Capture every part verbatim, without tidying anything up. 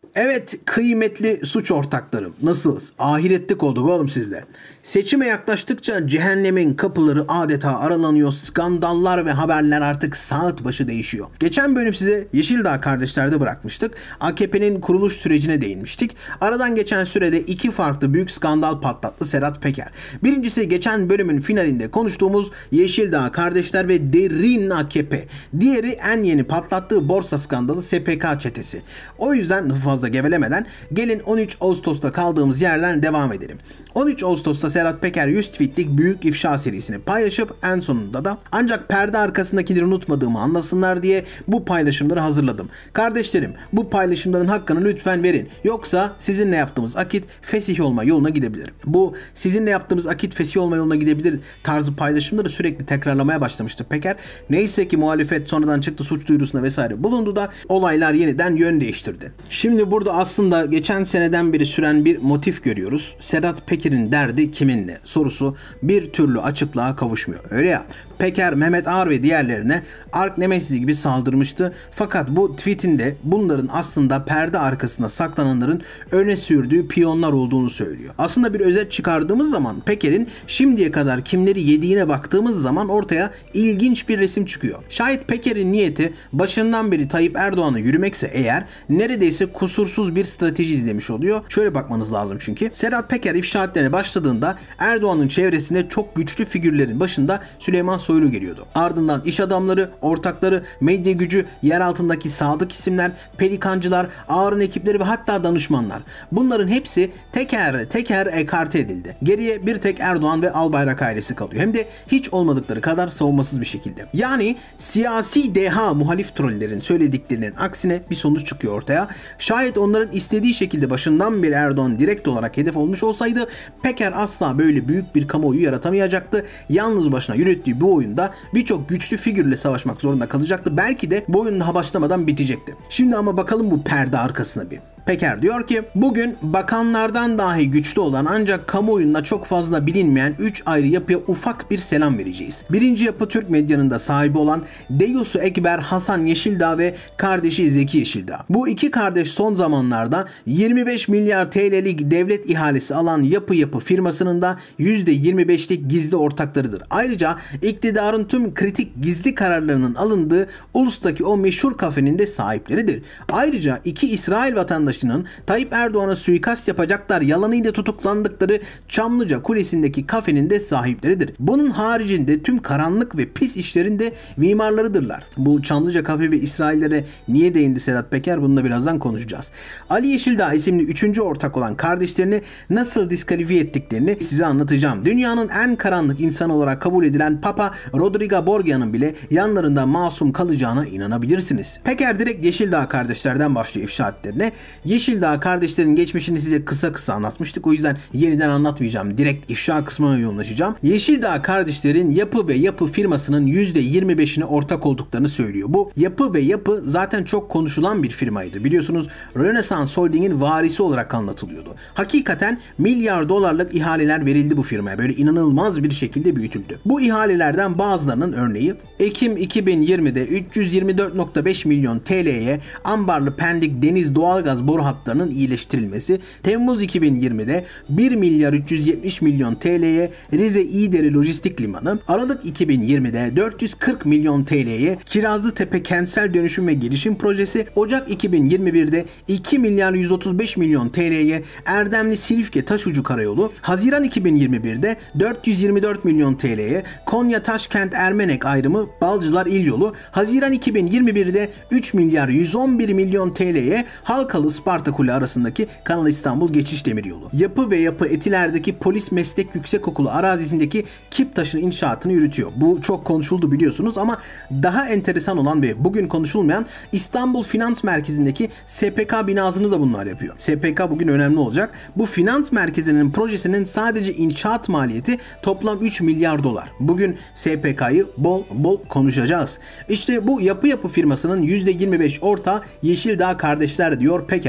Evet kıymetli suç ortaklarım, nasılsınız? Ahiretlik olduk oğlum sizde. Seçime yaklaştıkça cehennemin kapıları adeta aralanıyor, skandallar ve haberler artık saat başı değişiyor. Geçen bölüm size Yeşildağ kardeşlerde bırakmıştık. A K P'nin kuruluş sürecine değinmiştik. Aradan geçen sürede iki farklı büyük skandal patlattı Sedat Peker. Birincisi geçen bölümün finalinde konuştuğumuz Yeşildağ kardeşler ve derin A K P. Diğeri en yeni patlattığı borsa skandalı S P K çetesi. O yüzden fazla gevelemeden gelin on üç Ağustos'ta kaldığımız yerden devam edelim. on üç Ağustos'ta Sedat Peker yüz tweetlik büyük ifşa serisini paylaşıp en sonunda da ancak perde arkasındakileri unutmadığımı anlasınlar diye bu paylaşımları hazırladım. Kardeşlerim, bu paylaşımların hakkını lütfen verin. Yoksa sizinle yaptığımız akit fesih olma yoluna gidebilir. Bu sizinle yaptığımız akit fesih olma yoluna gidebilir tarzı paylaşımları sürekli tekrarlamaya başlamıştı Peker. Neyse ki muhalefet sonradan çıktı, suç duyurusuna vesaire bulundu da olaylar yeniden yön değiştirdi. Şimdi burada aslında geçen seneden beri süren bir motif görüyoruz. Sedat Peker'in derdi kiminle sorusu bir türlü açıklığa kavuşmuyor. Öyle ya. Peker, Mehmet Ağar ve diğerlerine Ark Nemesis gibi saldırmıştı. Fakat bu tweetinde bunların aslında perde arkasında saklananların öne sürdüğü piyonlar olduğunu söylüyor. Aslında bir özet çıkardığımız zaman Peker'in şimdiye kadar kimleri yediğine baktığımız zaman ortaya ilginç bir resim çıkıyor. Şayet Peker'in niyeti başından beri Tayyip Erdoğan'a yürümekse eğer neredeyse kusursuz bir strateji izlemiş oluyor. Şöyle bakmanız lazım çünkü. Sedat Peker ifşaatlerine başladığında Erdoğan'ın çevresinde çok güçlü figürlerin başında Süleyman Soylu geliyordu. Ardından iş adamları, ortakları, medya gücü, yer altındaki sadık isimler, pelikancılar, Ağar'ın ekipleri ve hatta danışmanlar. Bunların hepsi teker teker ekarte edildi. Geriye bir tek Erdoğan ve Albayrak ailesi kalıyor. Hem de hiç olmadıkları kadar savunmasız bir şekilde. Yani siyasi deha muhalif trollerin söylediklerinin aksine bir sonuç çıkıyor ortaya. Şayet onların istediği şekilde başından beri Erdoğan direkt olarak hedef olmuş olsaydı Peker asla böyle büyük bir kamuoyu yaratamayacaktı. Yalnız başına yürüttüğü bu oyunda birçok güçlü figürle savaşmak zorunda kalacaktı. Belki de bu oyun daha başlamadan bitecekti. Şimdi ama bakalım bu perde arkasına bir. Peker diyor ki bugün bakanlardan dahi güçlü olan ancak kamuoyunda çok fazla bilinmeyen üç ayrı yapıya ufak bir selam vereceğiz. Birinci yapı Türk medyanın da sahibi olan Deus Ekber Hasan Yeşildağ ve kardeşi Zeki Yeşildağ. Bu iki kardeş son zamanlarda yirmi beş milyar T L'lik devlet ihalesi alan yapı yapı firmasının da yüzde yirmi beşlik gizli ortaklarıdır. Ayrıca iktidarın tüm kritik gizli kararlarının alındığı ulustaki o meşhur kafenin de sahipleridir. Ayrıca iki İsrail vatandaşı Tayyip Erdoğan'a suikast yapacaklar yalanıyla tutuklandıkları Çamlıca Kulesi'ndeki kafenin de sahipleridir. Bunun haricinde tüm karanlık ve pis işlerin de mimarlarıdırlar. Bu Çamlıca kafe ve İsraillere niye değindi Sedat Peker? Bunu da birazdan konuşacağız. Ali Yeşildağ isimli üçüncü ortak olan kardeşlerini nasıl diskalifiye ettiklerini size anlatacağım. Dünyanın en karanlık insanı olarak kabul edilen Papa Rodrigo Borgia'nın bile yanlarında masum kalacağına inanabilirsiniz. Peker direkt Yeşildağ kardeşlerden başlıyor ifşaatlerine. Yeşildağ kardeşlerin geçmişini size kısa kısa anlatmıştık. O yüzden yeniden anlatmayacağım. Direkt ifşa kısmına yoğunlaşacağım. Yeşildağ kardeşlerin yapı ve yapı firmasının yüzde yirmi beşine ortak olduklarını söylüyor. Bu yapı ve yapı zaten çok konuşulan bir firmaydı. Biliyorsunuz Rönesans Holding'in varisi olarak anlatılıyordu. Hakikaten milyar dolarlık ihaleler verildi bu firmaya. Böyle inanılmaz bir şekilde büyütüldü. Bu ihalelerden bazılarının örneği Ekim iki bin yirmide üç yüz yirmi dört nokta beş milyon T L'ye Ambarlı Pendik Deniz Doğalgaz boru hatlarının iyileştirilmesi, Temmuz iki bin yirmide bir milyar üç yüz yetmiş milyon T L'ye Rize İdere Lojistik Limanı, Aralık iki bin yirmide dört yüz kırk milyon T L'ye Kirazlıtepe Kentsel Dönüşüm ve Gelişim Projesi, Ocak iki bin yirmi birde iki milyar yüz otuz beş milyon T L'ye Erdemli Silifke Taşucu Karayolu, Haziran iki bin yirmi birde dört yüz yirmi dört milyon T L'ye Konya Taşkent Ermenek ayrımı Balcılar İlyolu, Haziran iki bin yirmi birde üç milyar yüz on bir milyon T L'ye Halkalı Sparta Kule arasındaki Kanal İstanbul geçiş demiryolu. Yapı ve yapı Etiler'deki Polis Meslek Yüksekokulu arazisindeki Kiptaş'ın inşaatını yürütüyor. Bu çok konuşuldu biliyorsunuz ama daha enteresan olan ve bugün konuşulmayan İstanbul Finans Merkezi'ndeki S P K binasını da bunlar yapıyor. S P K bugün önemli olacak. Bu finans merkezinin projesinin sadece inşaat maliyeti toplam üç milyar dolar. Bugün S P K'yı bol bol konuşacağız. İşte bu yapı yapı firmasının yüzde yirmi beş ortağı Yeşildağ kardeşler diyor Peker.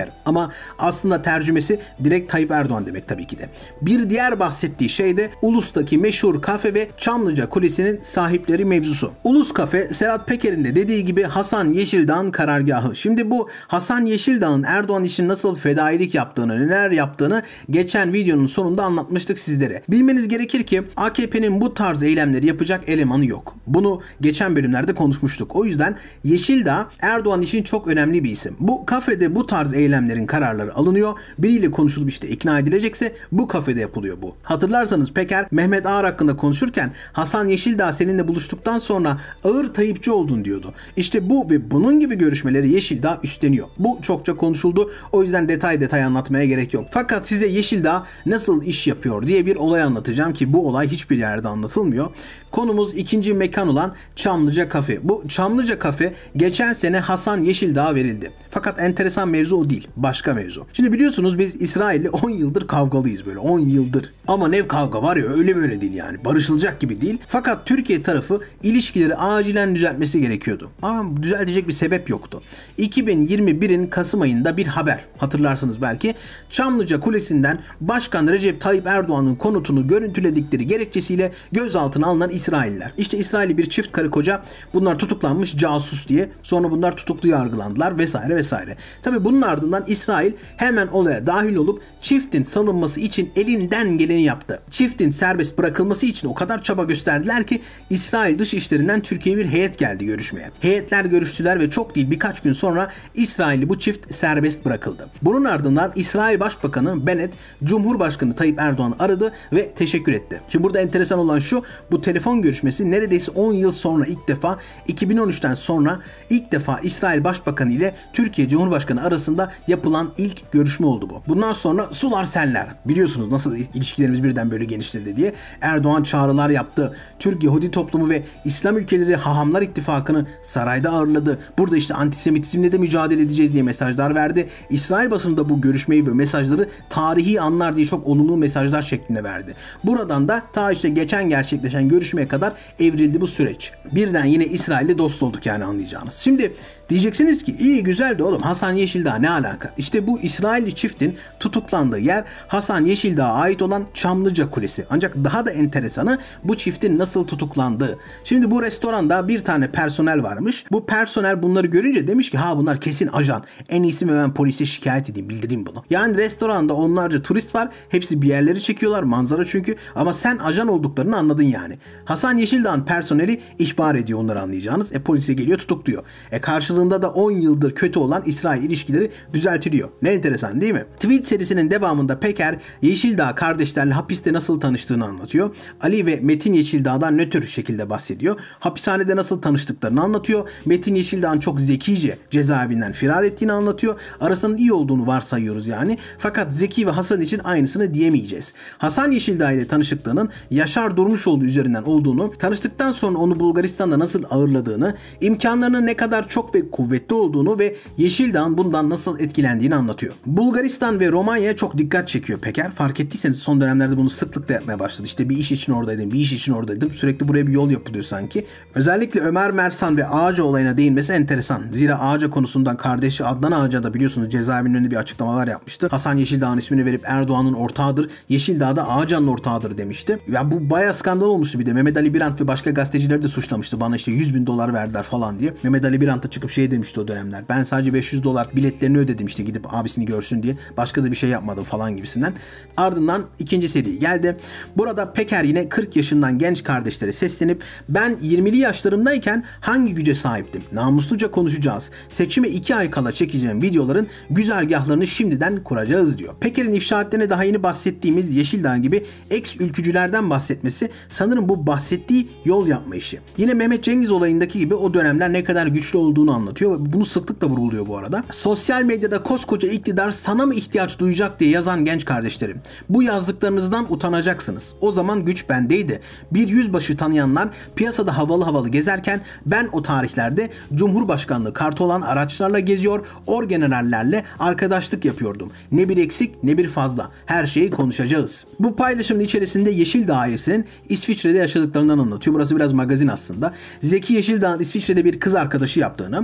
Peker. Ama aslında tercümesi direkt Tayyip Erdoğan demek tabii ki de. Bir diğer bahsettiği şey de Ulus'taki meşhur kafe ve Çamlıca Kulesi'nin sahipleri mevzusu. Ulus Kafe, Serhat Peker'in de dediği gibi Hasan Yeşildağ'ın karargahı. Şimdi bu Hasan Yeşildağ'ın Erdoğan için nasıl fedailik yaptığını, neler yaptığını geçen videonun sonunda anlatmıştık sizlere. Bilmeniz gerekir ki A K P'nin bu tarz eylemleri yapacak elemanı yok. Bunu geçen bölümlerde konuşmuştuk. O yüzden Yeşildağ Erdoğan için çok önemli bir isim. Bu kafede bu tarz eylemlerin kararları alınıyor. Biriyle konuşulup işte ikna edilecekse bu kafede yapılıyor bu. Hatırlarsanız Peker Mehmet Ağar hakkında konuşurken Hasan Yeşildağ seninle buluştuktan sonra ağır Tayyipçi oldun diyordu. İşte bu ve bunun gibi görüşmeleri Yeşildağ üstleniyor. Bu çokça konuşuldu. O yüzden detay detay anlatmaya gerek yok. Fakat size Yeşildağ nasıl iş yapıyor diye bir olay anlatacağım ki bu olay hiçbir yerde anlatılmıyor. Konumuz ikinci mekan olan Çamlıca Kafe. Bu Çamlıca Kafe geçen sene Hasan Yeşildağ'a verildi. Fakat enteresan mevzu o değil. Başka mevzu. Şimdi biliyorsunuz biz İsrail'le on yıldır kavgalıyız böyle. on yıldır. Ama ne kavga var ya öyle böyle değil yani. Barışılacak gibi değil. Fakat Türkiye tarafı ilişkileri acilen düzeltmesi gerekiyordu. Ama düzeltecek bir sebep yoktu. iki bin yirmi birin Kasım ayında bir haber. Hatırlarsınız belki. Çamlıca Kulesi'nden Başkan Recep Tayyip Erdoğan'ın konutunu görüntüledikleri gerekçesiyle gözaltına alınan İsrailler. İşte İsrailli bir çift karı koca bunlar tutuklanmış casus diye. Sonra bunlar tutuklu yargılandılar vesaire vesaire. Tabi bunun ardından İsrail hemen olaya dahil olup çiftin salınması için elinden geleni yaptı. Çiftin serbest bırakılması için o kadar çaba gösterdiler ki İsrail Dışişleri'nden Türkiye'ye bir heyet geldi görüşmeye. Heyetler görüştüler ve çok değil birkaç gün sonra İsrailli bu çift serbest bırakıldı. Bunun ardından İsrail Başbakanı Bennett Cumhurbaşkanı Tayyip Erdoğan'ı aradı ve teşekkür etti. Şimdi burada enteresan olan şu, bu telefon görüşmesi neredeyse on yıl sonra ilk defa iki bin on üçten sonra ilk defa İsrail Başbakanı ile Türkiye Cumhurbaşkanı arasında yapılan ilk görüşme oldu bu. Bundan sonra sular seller. Biliyorsunuz nasıl ilişkilerimiz birden böyle genişledi diye. Erdoğan çağrılar yaptı. Türk Yahudi toplumu ve İslam ülkeleri Hahamlar İttifakı'nı sarayda ağırladı. Burada işte antisemitizmle de mücadele edeceğiz diye mesajlar verdi. İsrail basında bu görüşmeyi ve mesajları tarihi anlar diye çok olumlu mesajlar şeklinde verdi. Buradan da ta işte geçen gerçekleşen görüşmeye kadar evrildi bu süreç. Birden yine İsrail'le dost olduk yani anlayacağınız. Şimdi diyeceksiniz ki iyi güzel de oğlum Hasan Yeşildağ ne alaka? İşte bu İsrailli çiftin tutuklandığı yer Hasan Yeşildağ'a ait olan Çamlıca Kulesi. Ancak daha da enteresanı bu çiftin nasıl tutuklandığı. Şimdi bu restoranda bir tane personel varmış. Bu personel bunları görünce demiş ki ha bunlar kesin ajan. En iyisi mi ben polise şikayet edeyim, bildireyim bunu. Yani restoranda onlarca turist var. Hepsi bir yerleri çekiyorlar. Manzara çünkü. Ama sen ajan olduklarını anladın yani. Hasan Yeşildağ'ın personeli ihbar ediyor onları anlayacağınız. E polise geliyor tutukluyor. E karşılığında da on yıldır kötü olan İsrail ilişkileri düzeltiliyor. Ne enteresan değil mi? Tweet serisinin devamında Peker Yeşildağ kardeşlerle hapiste nasıl tanıştığını anlatıyor. Ali ve Metin Yeşildağ'dan nötr şekilde bahsediyor. Hapishanede nasıl tanıştıklarını anlatıyor. Metin Yeşildağ'ın çok zekice cezaevinden firar ettiğini anlatıyor. Arasının iyi olduğunu varsayıyoruz yani. Fakat Zeki ve Hasan için aynısını diyemeyeceğiz. Hasan Yeşildağ ile tanışıklığının Yaşar Durmuşoğlu üzerinden olduğunu, tanıştıktan sonra onu Bulgaristan'da nasıl ağırladığını, imkanlarının ne kadar çok ve kuvvetli olduğunu ve Yeşildağ'ın bundan nasıl etkilendiğini anlatıyor. Bulgaristan ve Romanya çok dikkat çekiyor Peker. Fark ettiyseniz son dönemlerde bunu sıklıkla yapmaya başladı. İşte bir iş için oradaydım, bir iş için oradaydım. Sürekli buraya bir yol yapılıyor sanki. Özellikle Ömer Mersan ve Ağaca olayına değinmesi enteresan. Zira Ağaca konusundan kardeşi Adnan Ağaca da biliyorsunuz cezaevinin önünde bir açıklamalar yapmıştı. Hasan Yeşildağ'ın ismini verip Erdoğan'ın ortağıdır, Yeşildağ da Ağaca'nın ortağıdır demişti. Ya bu bayağı skandal olmuştu bir de. Mehmet Ali Birant ve başka gazetecileri de suçlamıştı. Bana işte yüz bin dolar verdiler falan diye. Mehmet Ali Birant da çıkıp şey demişti o dönemler. Ben sadece beş yüz dolar biletlerini ödedim işte gidip abisini görsün diye. Başka da bir şey yapmadım falan gibisinden. Ardından ikinci seri geldi. Burada Peker yine kırk yaşından genç kardeşlere seslenip ben yirmili yaşlarımdayken hangi güce sahiptim? Namusluca konuşacağız. Seçime iki ay kala çekeceğim videoların güzergahlarını şimdiden kuracağız diyor. Peker'in ifşaatlerine daha yeni bahsettiğimiz Yeşildağ gibi ex ülkücülerden bahsetmesi sanırım bu bahsettiği yol yapma işi. Yine Mehmet Cengiz olayındaki gibi o dönemler ne kadar güçlü olduğunu anlatıyor ve bunu sıklıkla vurguluyor bu arada. Sosyal medyada koskoca iktidar sana mı ihtiyaç duyacak diye yazan genç kardeşlerim. Bu yazdıklarınızdan utanacaksınız. O zaman güç bendeydi. Bir yüzbaşı tanıyanlar piyasada havalı havalı gezerken ben o tarihlerde Cumhurbaşkanlığı kartı olan araçlarla geziyor, orgenerallerle arkadaşlık yapıyordum. Ne bir eksik ne bir fazla. Her şeyi konuşacağız. Bu paylaşımın içerisinde Yeşildağ ailesinin İsviçre'de yaşadıklarından anlatıyor. Burası biraz magazin aslında. Zeki Yeşildağ'ın İsviçre'de bir kız arkadaşı yaptığını,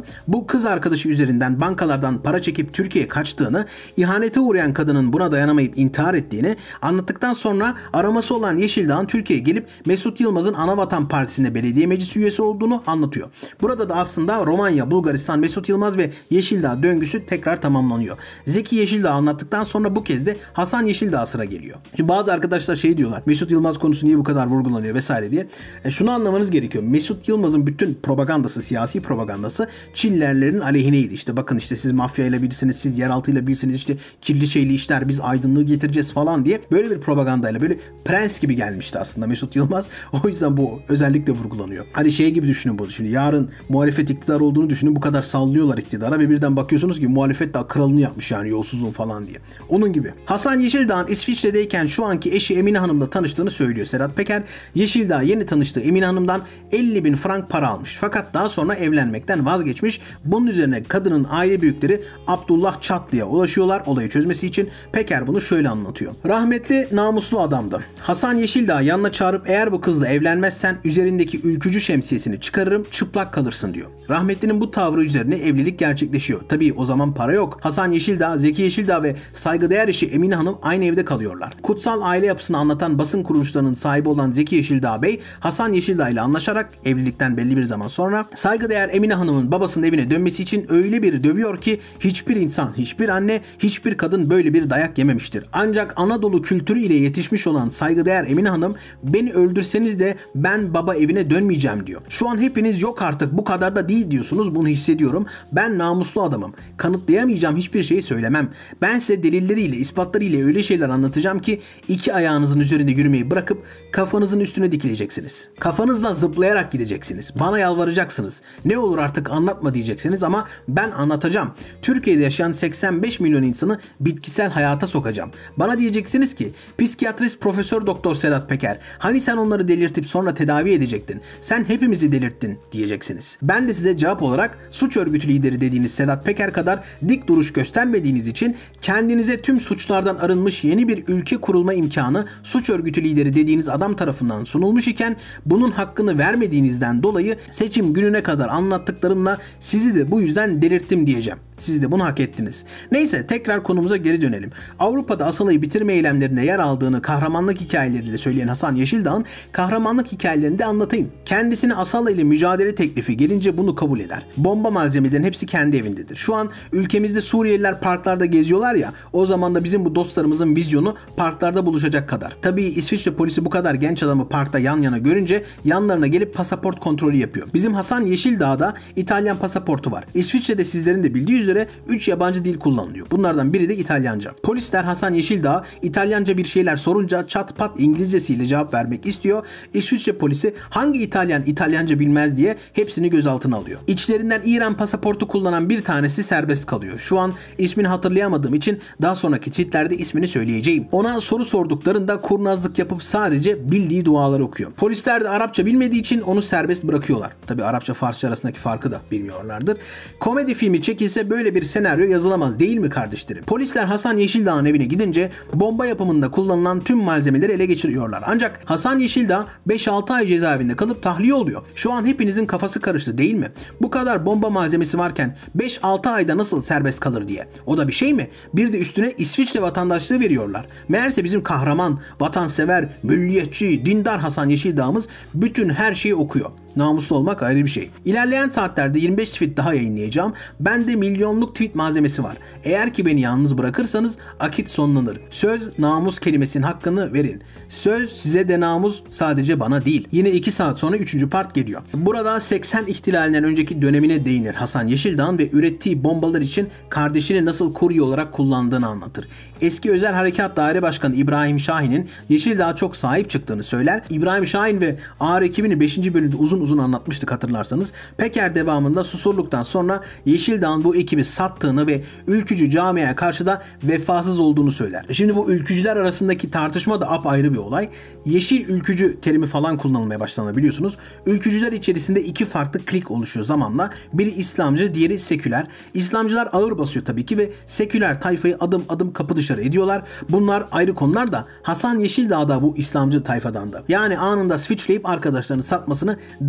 bu kız arkadaşı üzerinden bankalardan para çekip Türkiye'ye kaçtığını, ihanete uğrayan kadının buna dayanamayıp intihar ettiğini anlattıktan sonra araması olan Yeşildağ'ın Türkiye'ye gelip Mesut Yılmaz'ın Anavatan Partisi'nde belediye meclis üyesi olduğunu anlatıyor. Burada da aslında Romanya, Bulgaristan, Mesut Yılmaz ve Yeşildağ döngüsü tekrar tamamlanıyor. Zeki Yeşildağ anlattıktan sonra bu kez de Hasan Yeşildağ sıra geliyor. Şimdi bazı arkadaşlar şey diyorlar, Mesut Yılmaz konusu niye bu kadar vurgulanıyor vesaire diye. E şunu anlamanız gerekiyor. Mesut Yılmaz'ın bütün propagandası, siyasi propagandası Çillerlerin aleyhineydi. İşte bakın işte siz mafyayla birisiniz, siz yeraltıyla birisiniz, işte kirli şeyli işler, biz aydınlığı getireceğiz falan diye böyle bir propagandayla böyle prens gibi gelmişti aslında Mesut Yılmaz. O yüzden bu özellikle vurgulanıyor. Hani şey gibi düşünün bunu. Şimdi yarın muhalefet iktidar olduğunu düşünün. Bu kadar sallıyorlar iktidara ve birden bakıyorsunuz ki muhalefet daha kralını yapmış yani yolsuzluğun falan diye. Onun gibi. Hasan Yeşildağ'ın İsviçre'deyken şu anki eşi Emine Hanım'la tanıştığını söylüyor Sedat Peker. Yeşildağ yeni tanıştığı Emine Hanım'dan elli bin frank para almış. Fakat daha sonra evlenmekten vazgeçmiş. Bunun üzerine kadının aile büyükleri Abdullah Çatlı'ya ulaşıyorlar olayı çözmesi için. Peker bunu şöyle anlatıyor. Rahmetli namuslu adamdı. Hasan Yeşildağ yanına çağırıp eğer bu kızla evlenmezsen üzerindeki ülkücü şemsiyesini çıkarırım, çıplak kalırsın diyor. Rahmetlinin bu tavrı üzerine evlilik gerçekleşiyor. Tabii o zaman para yok. Hasan Yeşildağ, Zeki Yeşildağ ve saygıdeğer eşi Emine Hanım aynı evde kalıyorlar. Kutsal aile yapısını anlatan basın kuruluşlarının sahibi olan Zeki Yeşildağ Bey, Hasan Yeşildağ ile anlaşarak evlilikten belli bir zaman sonra saygıdeğer Emine Hanım'ın babasının evine dönmesi için öyle bir dövüyor ki hiçbir insan, hiçbir anne, hiçbir kadın böyle bir dayak yememiştir. Ancak Anadolu kültürü ile yetişmiş olan saygıdeğer Emine Hanım, beni öldürseniz de ben baba evine dönmeyeceğim diyor. Şu an hepiniz yok artık bu kadar da değil diyorsunuz, bunu hissediyorum. Ben namuslu adamım. Kanıtlayamayacağım hiçbir şeyi söylemem. Ben size delilleriyle, ispatlarıyla öyle şeyler anlatacağım ki iki ayağınızın üzerinde yürümeyi bırakıp kafanızın üstüne dikileceksiniz. Kafanızla zıplayarak gideceksiniz. Bana yalvaracaksınız. Ne olur artık anlatma diyeceksiniz ama ben anlatacağım. Türkiye'de yaşayan seksen beş milyon insanı bitkisel hayata sokacağım. Bana diyeceksiniz ki psikiyatrist Profesör Doktor Sedat Peker, hani sen onları delirtip sonra tedavi edecektin. Sen hepimizi delirttin diyeceksiniz. Ben de size cevap olarak suç örgütü lideri dediğiniz Sedat Peker kadar dik duruş göstermediğiniz için kendinize tüm suçlardan arınmış yeni bir ülke kurulma imkanı suç örgütü lideri dediğiniz adam tarafından sunulmuş iken bunun hakkını vermediğinizden dolayı seçim gününe kadar anlattıklarımla sizi de bu yüzden delirttim diyeceğim. Siz de bunu hak ettiniz. Neyse tekrar konumuza geri dönelim. Avrupa'da Asala'yı bitirme eylemlerinde yer aldığını kahramanlık hikayeleriyle söyleyen Hasan Yeşildağ'ın kahramanlık hikayelerini de anlatayım. Kendisine Asala ile mücadele teklifi gelince bunu kabul eder. Bomba malzemelerin hepsi kendi evindedir. Şu an ülkemizde Suriyeliler parklarda geziyorlar ya, o zaman da bizim bu dostlarımızın vizyonu parklarda buluşacak kadar. Tabii İsviçre polisi bu kadar genç adamı parkta yan yana görünce yanlarına gelip pasaport kontrolü yapıyor. Bizim Hasan Yeşildağ'da İtalyan pasaportu var. İsviçre'de sizlerin de bildiği üzere üç yabancı dil kullanılıyor. Bunlardan biri de İtalyanca. Polisler Hasan Yeşildağ İtalyanca bir şeyler sorunca çat pat İngilizcesiyle cevap vermek istiyor. İsviçre polisi hangi İtalyan İtalyanca bilmez diye hepsini gözaltına alıyor. İçlerinden İran pasaportu kullanan bir tanesi serbest kalıyor. Şu an ismini hatırlayamadığım için daha sonraki tweetlerde ismini söyleyeceğim. Ona soru sorduklarında kurnazlık yapıp sadece bildiği duaları okuyor. Polisler de Arapça bilmediği için onu serbest bırakıyorlar. Tabi Arapça Farsça arasındaki farkı da bilmiyorlardır. Komedi filmi çekilse böyle bir senaryo yazılamaz değil mi kardeşlerim? Polisler Hasan Yeşildağ'ın evine gidince bomba yapımında kullanılan tüm malzemeleri ele geçiriyorlar. Ancak Hasan Yeşildağ beş altı ay cezaevinde kalıp tahliye oluyor. Şu an hepinizin kafası karıştı değil mi? Bu kadar bomba malzemesi varken beş altı ayda nasıl serbest kalır diye. O da bir şey mi? Bir de üstüne İsviçre vatandaşlığı veriyorlar. Meğerse bizim kahraman, vatansever, milliyetçi, dindar Hasan Yeşildağ'ımız bütün her şeyi okuyor. Namuslu olmak ayrı bir şey. İlerleyen saatlerde yirmi beş tweet daha yayınlayacağım. Bende milyonluk tweet malzemesi var. Eğer ki beni yalnız bırakırsanız akit sonlanır. Söz namus kelimesinin hakkını verin. Söz size de namus, sadece bana değil. Yine iki saat sonra üçüncü part geliyor. Burada seksen ihtilalinden önceki dönemine değinir Hasan Yeşildağ'ın ve ürettiği bombalar için kardeşini nasıl kurye olarak kullandığını anlatır. Eski Özel Harekat Daire Başkanı İbrahim Şahin'in Yeşildağ'a çok sahip çıktığını söyler. İbrahim Şahin ve Ağır ekibini beşinci bölümde uzun uzun anlatmıştık hatırlarsanız. Peker devamında Susurluk'tan sonra Yeşildağ'ın bu ekibi sattığını ve ülkücü camiaya karşı da vefasız olduğunu söyler. Şimdi bu ülkücüler arasındaki tartışma da apayrı bir olay. Yeşil ülkücü terimi falan kullanılmaya başlandı biliyorsunuz. Ülkücüler içerisinde iki farklı klik oluşuyor zamanla. Biri İslamcı, diğeri seküler. İslamcılar ağır basıyor tabii ki ve seküler tayfayı adım adım kapı dışarı ediyorlar. Bunlar ayrı konular da Hasan Yeşildağ da bu İslamcı tayfadandı. Yani anında switchleyip arkadaşlarını satmasını dahi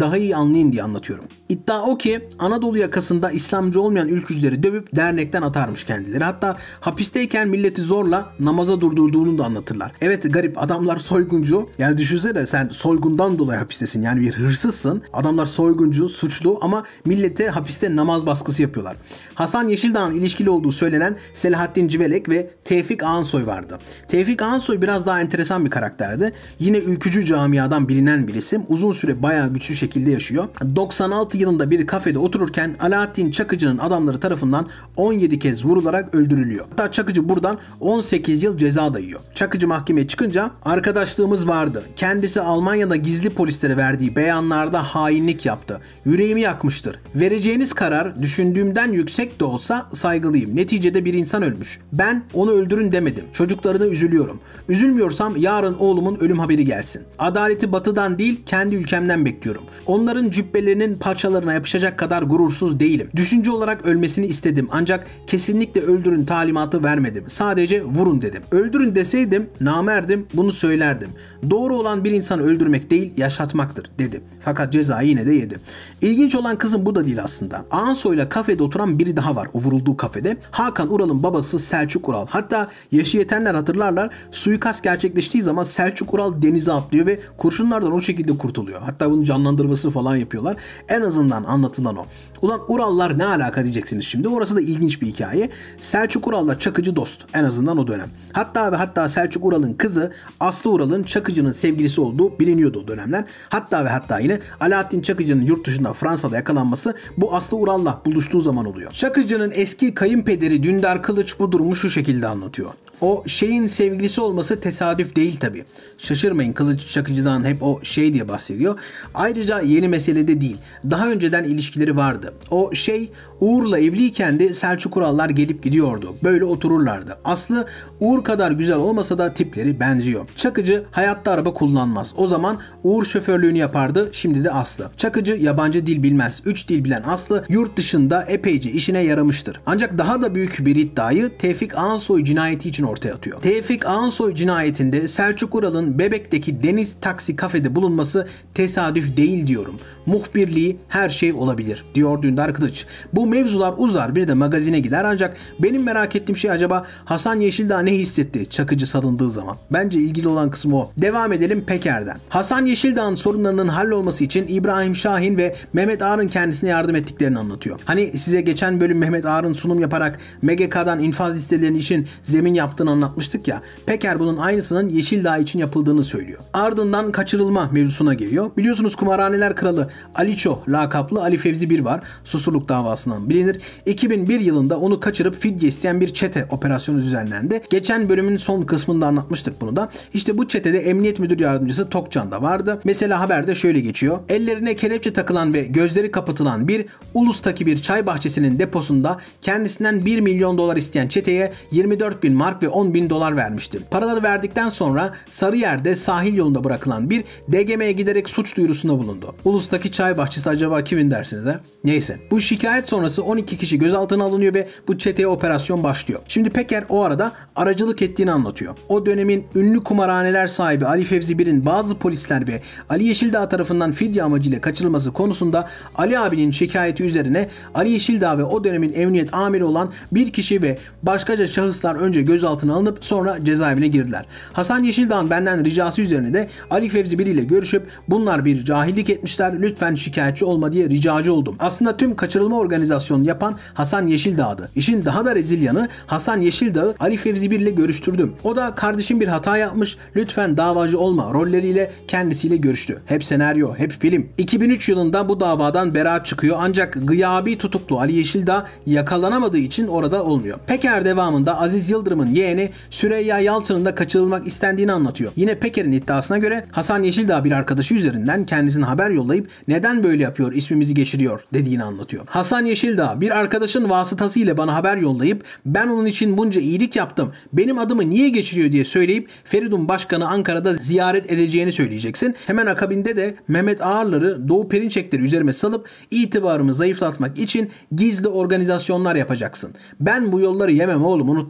daha iyi anlayın diye anlatıyorum. İddia o ki Anadolu yakasında İslamcı olmayan ülkücüleri dövüp dernekten atarmış kendileri. Hatta hapisteyken milleti zorla namaza durdurduğunu da anlatırlar. Evet, garip adamlar soyguncu. Yani düşünsene, sen soygundan dolayı hapistesin. Yani bir hırsızsın. Adamlar soyguncu, suçlu ama millete hapiste namaz baskısı yapıyorlar. Hasan Yeşildağ'ın ilişkili olduğu söylenen Selahattin Civelek ve Tevfik Ağansoy vardı. Tevfik Ağansoy biraz daha enteresan bir karakterdi. Yine ülkücü camiadan bilinen bir isim. Uzun süre bayağı güçlü şekilde yaşıyor. doksan altı yılında bir kafede otururken Alaaddin Çakıcı'nın adamları tarafından on yedi kez vurularak öldürülüyor. Hatta Çakıcı buradan on sekiz yıl ceza dayıyor. Çakıcı mahkemeye çıkınca arkadaşlığımız vardı. Kendisi Almanya'da gizli polislere verdiği beyanlarda hainlik yaptı. Yüreğimi yakmıştır. Vereceğiniz karar düşündüğümden yüksek de olsa saygılıyım. Neticede bir insan ölmüş. Ben onu öldürün demedim. Çocuklarına üzülüyorum. Üzülmüyorsam yarın oğlumun ölüm haberi gelsin. Adaleti batıdan değil kendi ülkemden bekliyorum. Onların cübbelerinin parçalarına yapışacak kadar gurursuz değilim. Düşünce olarak ölmesini istedim ancak kesinlikle öldürün talimatı vermedim. Sadece vurun dedim. Öldürün deseydim namerdim, bunu söylerdim. Doğru olan bir insanı öldürmek değil yaşatmaktır dedi. Fakat cezayı yine de yedi. İlginç olan kızım bu da değil aslında. Ağansoy'la kafede oturan biri daha var o vurulduğu kafede. Hakan Ural'ın babası Selçuk Ural. Hatta yaşı yetenler hatırlarlar, suikast gerçekleştiği zaman Selçuk Ural denize atlıyor ve kurşunlardan o şekilde kurtuluyor. Hatta bunun canlandırması falan yapıyorlar. En azından anlatılan o. Ulan Urallar ne alaka diyeceksiniz şimdi. Orası da ilginç bir hikaye. Selçuk Ural'la Çakıcı dost. En azından o dönem. Hatta ve hatta Selçuk Ural'ın kızı Aslı Ural'ın Çakıcı'nın sevgilisi olduğu biliniyordu o dönemler. Hatta ve hatta yine Alaaddin Çakıcı'nın yurt dışında Fransa'da yakalanması bu Aslı Ural'la buluştuğu zaman oluyor. Çakıcı'nın eski kayınpederi Dündar Kılıç bu durumu şu şekilde anlatıyor. O şeyin sevgilisi olması tesadüf değil tabii. Şaşırmayın, Kılıç Çakıcı'dan hep o şey diye bahsediyor. Ayrıca yeni mesele de değil. Daha önceden ilişkileri vardı. O şey Uğur'la evliyken de Selçuk Urallar gelip gidiyordu. Böyle otururlardı. Aslı Uğur kadar güzel olmasa da tipleri benziyor. Çakıcı hayatta araba kullanmaz. O zaman Uğur şoförlüğünü yapardı. Şimdi de Aslı. Çakıcı yabancı dil bilmez. Üç dil bilen Aslı yurt dışında epeyce işine yaramıştır. Ancak daha da büyük bir iddiayı Tevfik Ağansoy cinayeti için ortaya atıyor. Tevfik Ağansoy cinayetinde Selçuk Ural'ın Bebek'teki Deniz Taksi kafede bulunması tesadüf değil diyorum. Muhbirliği her şey olabilir diyor Dündar Kılıç. Bu mevzular uzar, bir de magazine gider ancak benim merak ettiğim şey acaba Hasan Yeşildağ ne hissetti Çakıcı salındığı zaman? Bence ilgili olan kısmı o. Devam edelim Peker'den. Hasan Yeşildağ'ın sorunlarının hallolması için İbrahim Şahin ve Mehmet Ağar'ın kendisine yardım ettiklerini anlatıyor. Hani size geçen bölüm Mehmet Ağar'ın sunum yaparak M G K'dan infaz listelerinin için zemin yaptığını anlatmıştık ya. Peker bunun aynısının Yeşildağ için yapıldığını söylüyor. Ardından kaçırılma mevzusuna geliyor. Biliyorsunuz kumarhaneler kralı Aliço lakaplı Ali Fevzi bir var. Susurluk davasından bilinir. iki bin bir yılında onu kaçırıp fidye isteyen bir çete operasyonu düzenlendi. Geçen bölümün son kısmında anlatmıştık bunu da. İşte bu çetede Emniyet Müdür Yardımcısı Tokcan da vardı. Mesela haberde şöyle geçiyor. Ellerine kelepçe takılan ve gözleri kapatılan bir Ulus'taki bir çay bahçesinin deposunda kendisinden bir milyon dolar isteyen çeteye yirmi dört bin mark ve on bin dolar vermişti. Paraları verdikten sonra Sarıyer'de sahil yolunda bırakılan bir D G M'ye giderek suç duyurusunda bulundu. Ulus'taki çay bahçesi acaba kimin dersiniz he? Neyse. Bu şikayet sonrası on iki kişi gözaltına alınıyor ve bu çeteye operasyon başlıyor. Şimdi Peker o arada aracılık ettiğini anlatıyor. O dönemin ünlü kumarhaneler sahibi Ali Fevzi bir'in bazı polisler ve Ali Yeşildağ tarafından fidye amacıyla kaçırılması konusunda Ali abinin şikayeti üzerine Ali Yeşildağ ve o dönemin emniyet amiri olan bir kişi ve başkaca şahıslar önce gözaltına alınıp sonra cezaevine girdiler. Hasan Yeşildağ'ın benden ricası üzerine de Ali Fevzi bir ile görüşüp bunlar bir cahillik etmişler, lütfen şikayetçi olma diye ricacı oldum. Aslında tüm kaçırılma organizasyonunu yapan Hasan Yeşildağ'dı. İşin daha da rezil yanı Hasan Yeşildağ'ı Ali Fevzi bir ile görüştürdüm. O da kardeşim bir hata yapmış, lütfen davacı olma rolleriyle kendisiyle görüştü. Hep senaryo, hep film. iki bin üç yılında bu davadan beraat çıkıyor ancak gıyabi tutuklu Ali Yeşildağ yakalanamadığı için orada olmuyor. Peker devamında Aziz Yıldırım'ın yeğeni Süreyya Yalçın'ın da kaçırılmak istendiğini anlatıyor. Yine Peker'in iddiasına göre Hasan Yeşildağ bir arkadaşı üzerinden kendisine haber yollayıp neden böyle yapıyor, ismimizi geçiriyor dediğini anlatıyor. Hasan Yeşildağ bir arkadaşın vasıtasıyla bana haber yollayıp ben onun için bunca iyilik yaptım, benim adımı niye geçiriyor diye söyleyip Feridun Başkan'ı Ankara'da ziyaret edeceğini söyleyeceksin. Hemen akabinde de Mehmet Ağar'ları, Doğu Perinçekleri üzerime salıp itibarımı zayıflatmak için gizli organizasyonlar yapacaksın. Ben bu yolları yemem oğlum, unuttun mu?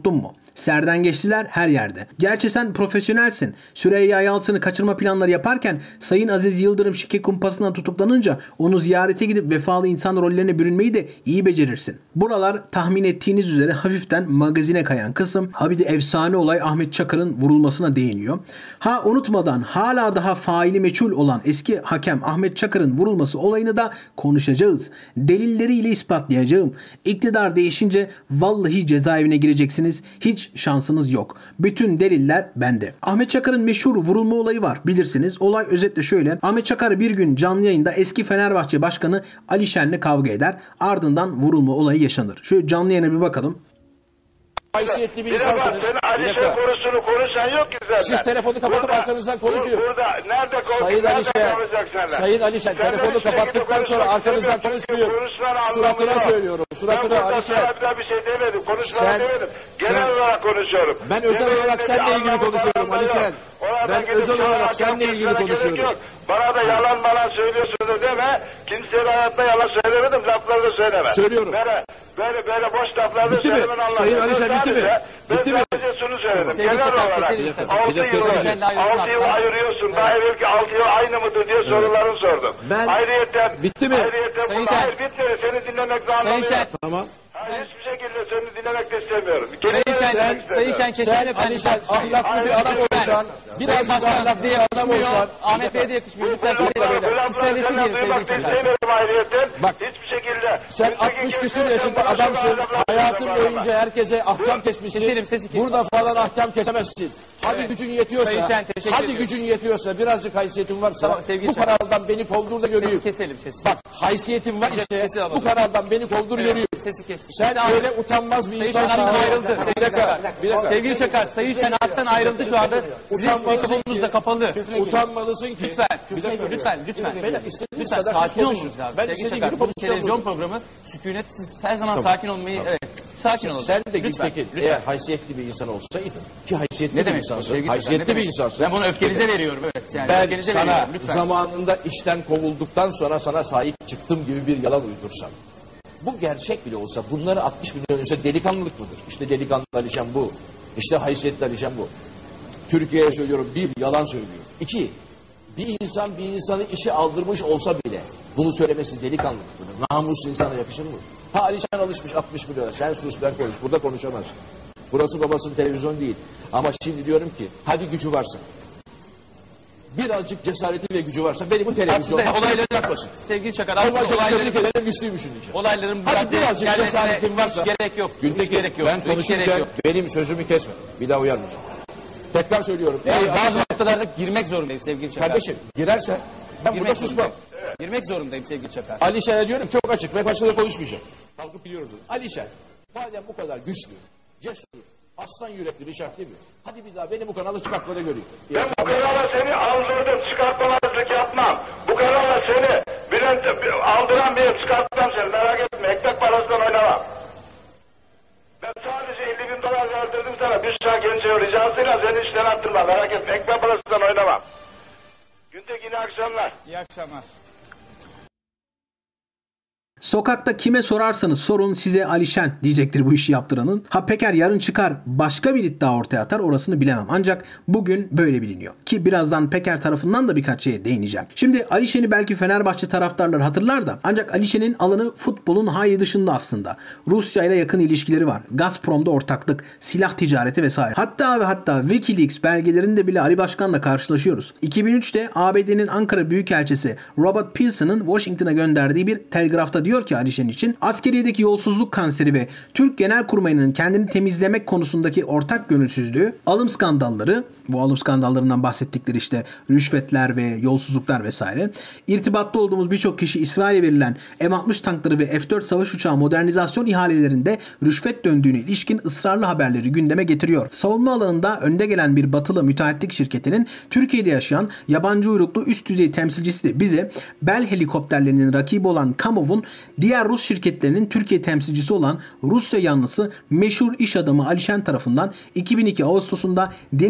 Serden geçtiler her yerde. Gerçi sen profesyonelsin. Süreyya Yalçın'ı kaçırma planları yaparken Sayın Aziz Yıldırım şike kumpasından tutuklanınca onu ziyarete gidip vefalı insan rollerine bürünmeyi de iyi becerirsin. Buralar tahmin ettiğiniz üzere hafiften magazine kayan kısım. Ha bir de efsane olay Ahmet Çakar'ın vurulmasına değiniyor. Ha unutmadan hala daha faili meçhul olan eski hakem Ahmet Çakar'ın vurulması olayını da konuşacağız. Delilleriyle ispatlayacağım. İktidar değişince vallahi cezaevine gireceksiniz. Hiç şansınız yok. Bütün deliller bende. Ahmet Çakar'ın meşhur vurulma olayı var bilirsiniz. Olay özetle şöyle. Ahmet Çakar bir gün canlı yayında eski Fenerbahçe Başkanı Ali Şen'le kavga eder. Ardından vurulma olayı yaşanır. Şu canlı yayına bir bakalım. Haysiyetli bir, bir insansınız. Sen Ali Şen konusunu konuşan yok ki zaten. Siz telefonu kapatıp burada, arkanızdan konuşmuyor. Burada nerede konuşuyor? Sayın Ali Şen, Sayın Ali Şen telefonu kapattıktan sonra arkanızdan konuşmuyor. Suratına söylüyorum. Suratına Ali Şen. Ben bir şey demedim. Konuşmana Sen, demedim. Genel sen, olarak konuşuyorum. Ben özel Genel olarak seninle ilgili konuşuyorum Ali Şen. Ben özel olarak seninle ilgili konuşuyorum. Bana da yalan bana söylüyorsunuz deme. Kimseye de hayatta yalan söylemedim. Lafları da söyleme. Söylüyorum. Böyle böyle, böyle boş lafları bitti mi? Sayın Ali Şen bitti mi? Bitti mi? Ben sadece şunu söyledim. Sevgili Genel Çakar, olarak altı yıl ayırıyorsun. Daha evvelki altı yıl aynı mıdır diye sorularını sordum. Ben ayrıyeten, bitti mi? Ayrıyeten Sayın bunu, Şen. hayır bitmedi. Seni dinlemekle Sayın anlamıyorum. Şen. Tamam. Hayır, hiçbir şekilde seni dinlemek de istemiyorum. Sayın Kelime Şen, vermek Sayın istemiyorum. Şen Sen kesin Ali Şen ahlaklı bir adam olsan, birazcık ahlaklı bir adam olsan, Ahmet Bey'e de yakışmıyor. Lütfen Bu kesin böyle. lafları Kişiselleşti senden diyelim duymak sevgili da Çakar. istemiyorum ayrıyeten. Bak, hiçbir şekilde. sen altmış küsur yaşında adamsın, hayatın boyunca herkese ahkam Keselim, kesmişsin, sesi kes. burada falan ahkam kesemezsin. Hadi gücün Sayın yetiyorsa, Şen, teşekkür hadi ediyorum. gücün yetiyorsa, birazcık haysiyetin varsa, Tamam, sevgili bu Şen. kanaldan beni kovdur da göreyim. Sesi keselim sesi. Bak, haysiyetin var ise, Sesi alalım. bu kanaldan beni kovdur göreyim. Sesi kestik. Sen Sesi öyle utanmaz bir Sayın insansın. Şen hattan ayrıldı. Bir Sevgili dakika, Çakar. bir dakika. Sevgili Çakar, Sayın Şen hattan ayrıldı şu anda. Sizin Utanmalısın mikrofonunuz ki- da kapalı. Utanmalısın ki. Lütfen, Bir dakika. lütfen, lütfen. Beyler, istediğiniz Lütfen kadar sakin siz konuşun. olunuz lazım. Ben Sevgili istediğim Çakar, gibi bu konuşacağım televizyon burada. programı, sükunet, siz her zaman sakin olmayı, evet. Sakin olun. Sen de Lütfen, Gültekin lütfen. eğer haysiyetli bir insan olsaydın ki haysiyetli Ne bir demek insansın, sevgili Çakar, haysiyetli ne bir demek? insansın. Ben bunu öfkenize veriyorum, evet. Yani Ben öfkenize sana veriyorum, lütfen. zamanında işten kovulduktan sonra sana sahip çıktım gibi bir yalan uydursam. Bu gerçek bile olsa bunları altmış milyon önce delikanlılık mıdır? İşte delikanlı Alişan bu. İşte haysiyetli Alişan bu. Türkiye'ye söylüyorum bir yalan söylüyor. İki, bir insan bir insanı işe aldırmış olsa bile bunu söylemesi delikanlılık mıdır? Namus insana yakışır mı? Ha Alişan alışmış altmış milyona. Sen sus ben konuş. Burada konuşamaz. Burası babasının televizyon değil. Ama şimdi diyorum ki hadi gücü varsa. Birazcık cesareti ve gücü varsa beni bu televizyonda Aslında olayları çıkartmasın. sevgili Çakar, aslında Babacığım olayların, tebrik ederim güçlüymüşsün diyeceğim. olayların bu Hadi raddeye birazcık gelmesine cesaretin varsa. hiç gerek yok. Hiç Gültekin gerek yok. ben Hiç gerek konuşurken yok. benim sözümü kesme. Bir daha uyarmayacağım. Tekrar söylüyorum. Yani Ey bazı Alişan, noktalarda girmek zorundayım sevgili Çakar. kardeşim girerse ben Girmek burada susmam. zorundayım. Girmek zorundayım sevgili Çakar. Alişan'a diyorum çok açık. Rap açıda konuşmayacağım. Kalkıp biliyoruz onu. Alişan madem bu kadar güçlü, cesur, aslan yürekli bir şart değil mi? Hadi bir daha beni bu kanala çıkartmada göreyim. İyi Ben bu kanala seni aldırdım, çıkartmamazlık yapmam. Bu kanala seni Bülent aldıran bir çıkartmam seni, merak etme. Ekmek parasından oynamam. Ben sadece elli bin dolar verdirdim sana. Bir şah gençe ricasıyla seni işten attırma, merak etme. Ekmek parasından oynamam. Güntekin iyi akşamlar. İyi akşamlar. Sokakta kime sorarsanız sorun size Alişen diyecektir bu işi yaptıranın. Ha Peker yarın çıkar başka bir iddia ortaya atar orasını bilemem. Ancak bugün böyle biliniyor. Ki birazdan Peker tarafından da birkaç şeye değineceğim. Şimdi Alişen'i belki Fenerbahçe taraftarları hatırlar da ancak Alişen'in alanı futbolun hayli dışında aslında. Rusya ile yakın ilişkileri var. Gazprom'da ortaklık, silah ticareti vesaire. Hatta ve hatta Wikileaks belgelerinde bile Ali Başkan'la karşılaşıyoruz. iki bin üçte A B D'nin Ankara Büyükelçisi Robert Pilson'ın Washington'a gönderdiği bir telgrafta diyor ki Alişen için askeriyedeki yolsuzluk kanseri ve Türk Genelkurmayı'nın kendini temizlemek konusundaki ortak gönülsüzlüğü, alım skandalları, bu alım skandallarından bahsettikleri işte rüşvetler ve yolsuzluklar vesaire, irtibatta olduğumuz birçok kişi İsrail'e verilen M altmış tankları ve F dört savaş uçağı modernizasyon ihalelerinde rüşvet döndüğüne ilişkin ısrarlı haberleri gündeme getiriyor. Savunma alanında önde gelen bir batılı müteahhitlik şirketinin Türkiye'de yaşayan yabancı uyruklu üst düzey temsilcisi de bize Bell helikopterlerinin rakibi olan Kamov'un diğer Rus şirketlerinin Türkiye temsilcisi olan Rusya yanlısı meşhur iş adamı Alişen tarafından iki bin iki Ağustos'unda deniz kıyısında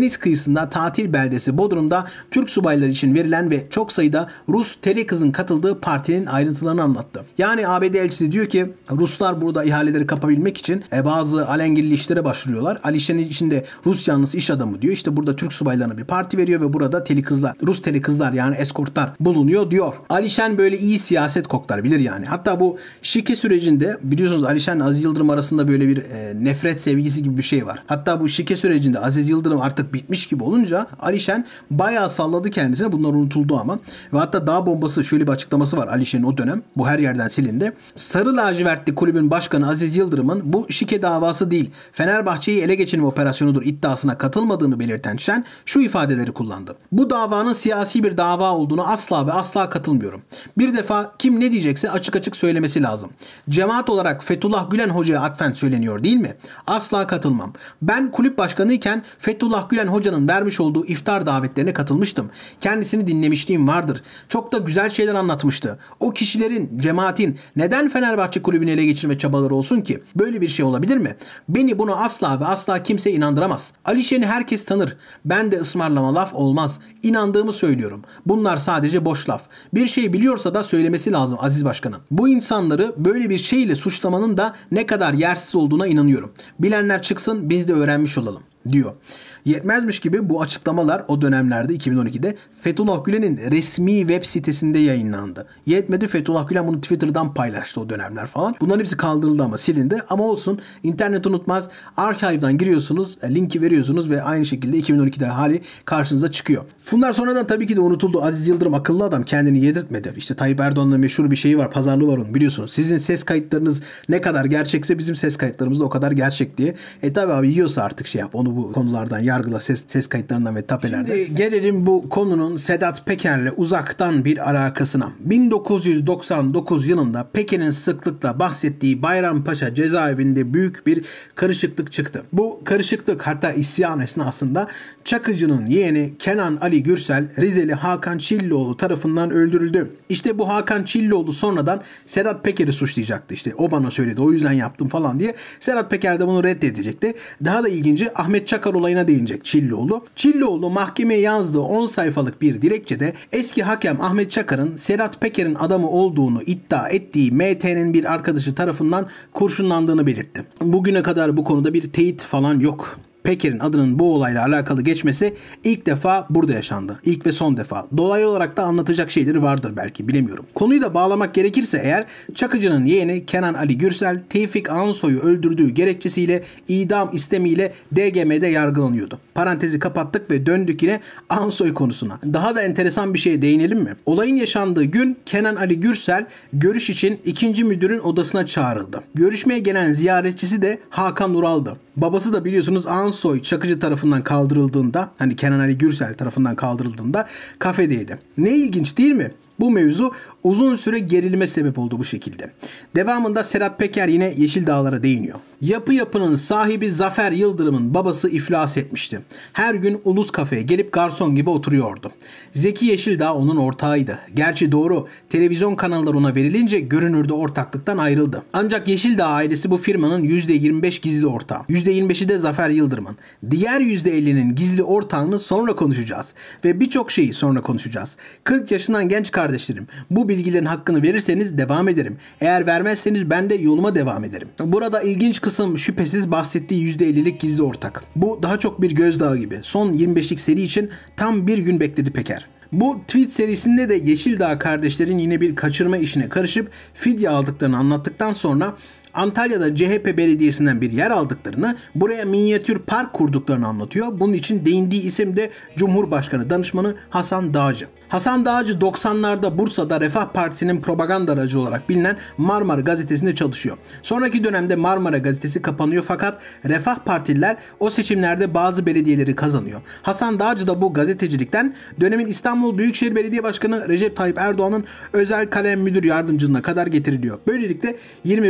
arasında tatil beldesi Bodrum'da Türk subayları için verilen ve çok sayıda Rus tele kızın katıldığı partinin ayrıntılarını anlattı. Yani A B D elçisi diyor ki Ruslar burada ihaleleri kapabilmek için e, bazı alengirli işlere başvuruyorlar. Alişen'in içinde Rus yanlısı iş adamı diyor. İşte burada Türk subaylarına bir parti veriyor ve burada tele kızlar, Rus tele kızlar yani eskortlar bulunuyor diyor. Alişen böyle iyi siyaset koklar bilir yani. Hatta bu şike sürecinde biliyorsunuz Alişen Aziz Yıldırım arasında böyle bir e, nefret sevgisi gibi bir şey var. Hatta bu şike sürecinde Aziz Yıldırım artık bitmiş gibi olunca Alişen bayağı salladı kendisine. Bunlar unutuldu ama. Ve hatta dağ bombası şöyle bir açıklaması var Alişen'in o dönem. Bu her yerden silindi. Sarı lacivertli kulübün başkanı Aziz Yıldırım'ın bu şike davası değil Fenerbahçe'yi ele geçirme operasyonudur iddiasına katılmadığını belirten Şen şu ifadeleri kullandı. Bu davanın siyasi bir dava olduğunu asla ve asla katılmıyorum. Bir defa kim ne diyecekse açık açık söylemesi lazım. Cemaat olarak Fethullah Gülen Hoca'ya atfen söyleniyor değil mi? Asla katılmam. Ben kulüp başkanıyken Fethullah Gülen Hoca'nın vermiş olduğu iftar davetlerine katılmıştım. Kendisini dinlemişliğim vardır. Çok da güzel şeyler anlatmıştı. O kişilerin, cemaatin neden Fenerbahçe kulübünü ele geçirme çabaları olsun ki? Böyle bir şey olabilir mi? Beni buna asla ve asla kimse inandıramaz. Alişen'i herkes tanır. Ben de ısmarlama laf olmaz. İnandığımı söylüyorum. Bunlar sadece boş laf. Bir şey biliyorsa da söylemesi lazım Aziz Başkanım. Bu insanları böyle bir şeyle suçlamanın da ne kadar yersiz olduğuna inanıyorum. Bilenler çıksın biz de öğrenmiş olalım diyor. Yetmezmiş gibi bu açıklamalar o dönemlerde iki bin on ikide Fethullah Gülen'in resmi web sitesinde yayınlandı. Yetmedi Fethullah Gülen bunu Twitter'dan paylaştı o dönemler falan. Bunların hepsi kaldırıldı ama silindi. Ama olsun internet unutmaz. Archive'dan giriyorsunuz, linki veriyorsunuz ve aynı şekilde iki bin on ikide hali karşınıza çıkıyor. Bunlar sonradan tabii ki de unutuldu. Aziz Yıldırım akıllı adam kendini yedirtmedi. İşte Tayyip Erdoğan'la meşhur bir şeyi var. Pazarlığı var onun biliyorsunuz. Sizin ses kayıtlarınız ne kadar gerçekse bizim ses kayıtlarımız da o kadar gerçek diye. E tabii abi yiyorsa artık şey yap. Onu bu konulardan yargıla ses, ses kayıtlarından ve tapelerden. Şimdi gelelim bu konunun Sedat Peker'le uzaktan bir alakasına. bin dokuz yüz doksan dokuz yılında Peker'in sıklıkla bahsettiği Bayrampaşa cezaevinde büyük bir karışıklık çıktı. Bu karışıklık hatta isyan esnasında Çakıcı'nın yeğeni Kenan Ali Gürsel Rizeli Hakan Çillioğlu tarafından öldürüldü. İşte bu Hakan Çillioğlu sonradan Sedat Peker'i suçlayacaktı. İşte o bana söyledi o yüzden yaptım falan diye. Sedat Peker de bunu reddedecekti. Daha da ilginci Ahmet Çakar olayına değinecek Çillioğlu. Çillioğlu mahkemeye yazdığı on sayfalık bir dilekçede eski hakem Ahmet Çakar'ın Sedat Peker'in adamı olduğunu iddia ettiği M T'nin bir arkadaşı tarafından kurşunlandığını belirtti. Bugüne kadar bu konuda bir teyit falan yok. Peker'in adının bu olayla alakalı geçmesi ilk defa burada yaşandı. İlk ve son defa. Dolaylı olarak da anlatacak şeyleri vardır belki bilemiyorum. Konuyu da bağlamak gerekirse eğer Çakıcı'nın yeğeni Kenan Ali Gürsel Tevfik Ansoy'u öldürdüğü gerekçesiyle idam istemiyle D G M'de yargılanıyordu. Parantezi kapattık ve döndük yine Ansoy konusuna. Daha da enteresan bir şeye değinelim mi? Olayın yaşandığı gün Kenan Ali Gürsel görüş için ikinci müdürün odasına çağrıldı. Görüşmeye gelen ziyaretçisi de Hakan Ural'dı. Babası da biliyorsunuz Ansoy Çakıcı tarafından kaldırıldığında hani Kenan Ali Gürsel tarafından kaldırıldığında kafedeydi. Ne ilginç değil mi? Bu mevzu uzun süre gerilime sebep oldu bu şekilde. Devamında Sedat Peker yine Yeşil Dağlar'a değiniyor. Yapı Yapı'nın sahibi Zafer Yıldırım'ın babası iflas etmişti. Her gün Ulus Kafe'ye gelip garson gibi oturuyordu. Zeki Yeşildağ onun ortağıydı. Gerçi doğru televizyon kanalları ona verilince görünürde ortaklıktan ayrıldı. Ancak Yeşildağ ailesi bu firmanın yüzde yirmi beş gizli ortağı. yüzde yirmi beşi de Zafer Yıldırım'ın. Diğer yüzde ellinin gizli ortağını sonra konuşacağız. Ve birçok şeyi sonra konuşacağız. kırk yaşından genç kardeşlerim. Bu bilgilerin hakkını verirseniz devam ederim. Eğer vermezseniz ben de yoluma devam ederim. Burada ilginç kısım şüphesiz bahsettiği yüzde ellilik gizli ortak. Bu daha çok bir gözdağı gibi. Son yirmi beşlik seri için tam bir gün bekledi Peker. Bu tweet serisinde de Yeşildağ kardeşlerin yine bir kaçırma işine karışıp fidye aldıklarını anlattıktan sonra Antalya'da C H P belediyesinden bir yer aldıklarını, buraya minyatür park kurduklarını anlatıyor. Bunun için değindiği isim de Cumhurbaşkanı danışmanı Hasan Dağcı. Hasan Dağcı doksanlarda Bursa'da Refah Partisi'nin propaganda aracı olarak bilinen Marmara Gazetesi'nde çalışıyor. Sonraki dönemde Marmara Gazetesi kapanıyor fakat Refah Partililer o seçimlerde bazı belediyeleri kazanıyor. Hasan Dağcı da bu gazetecilikten dönemin İstanbul Büyükşehir Belediye Başkanı Recep Tayyip Erdoğan'ın özel kalem müdür yardımcılığına kadar getiriliyor. Böylelikle yirmi beş senelik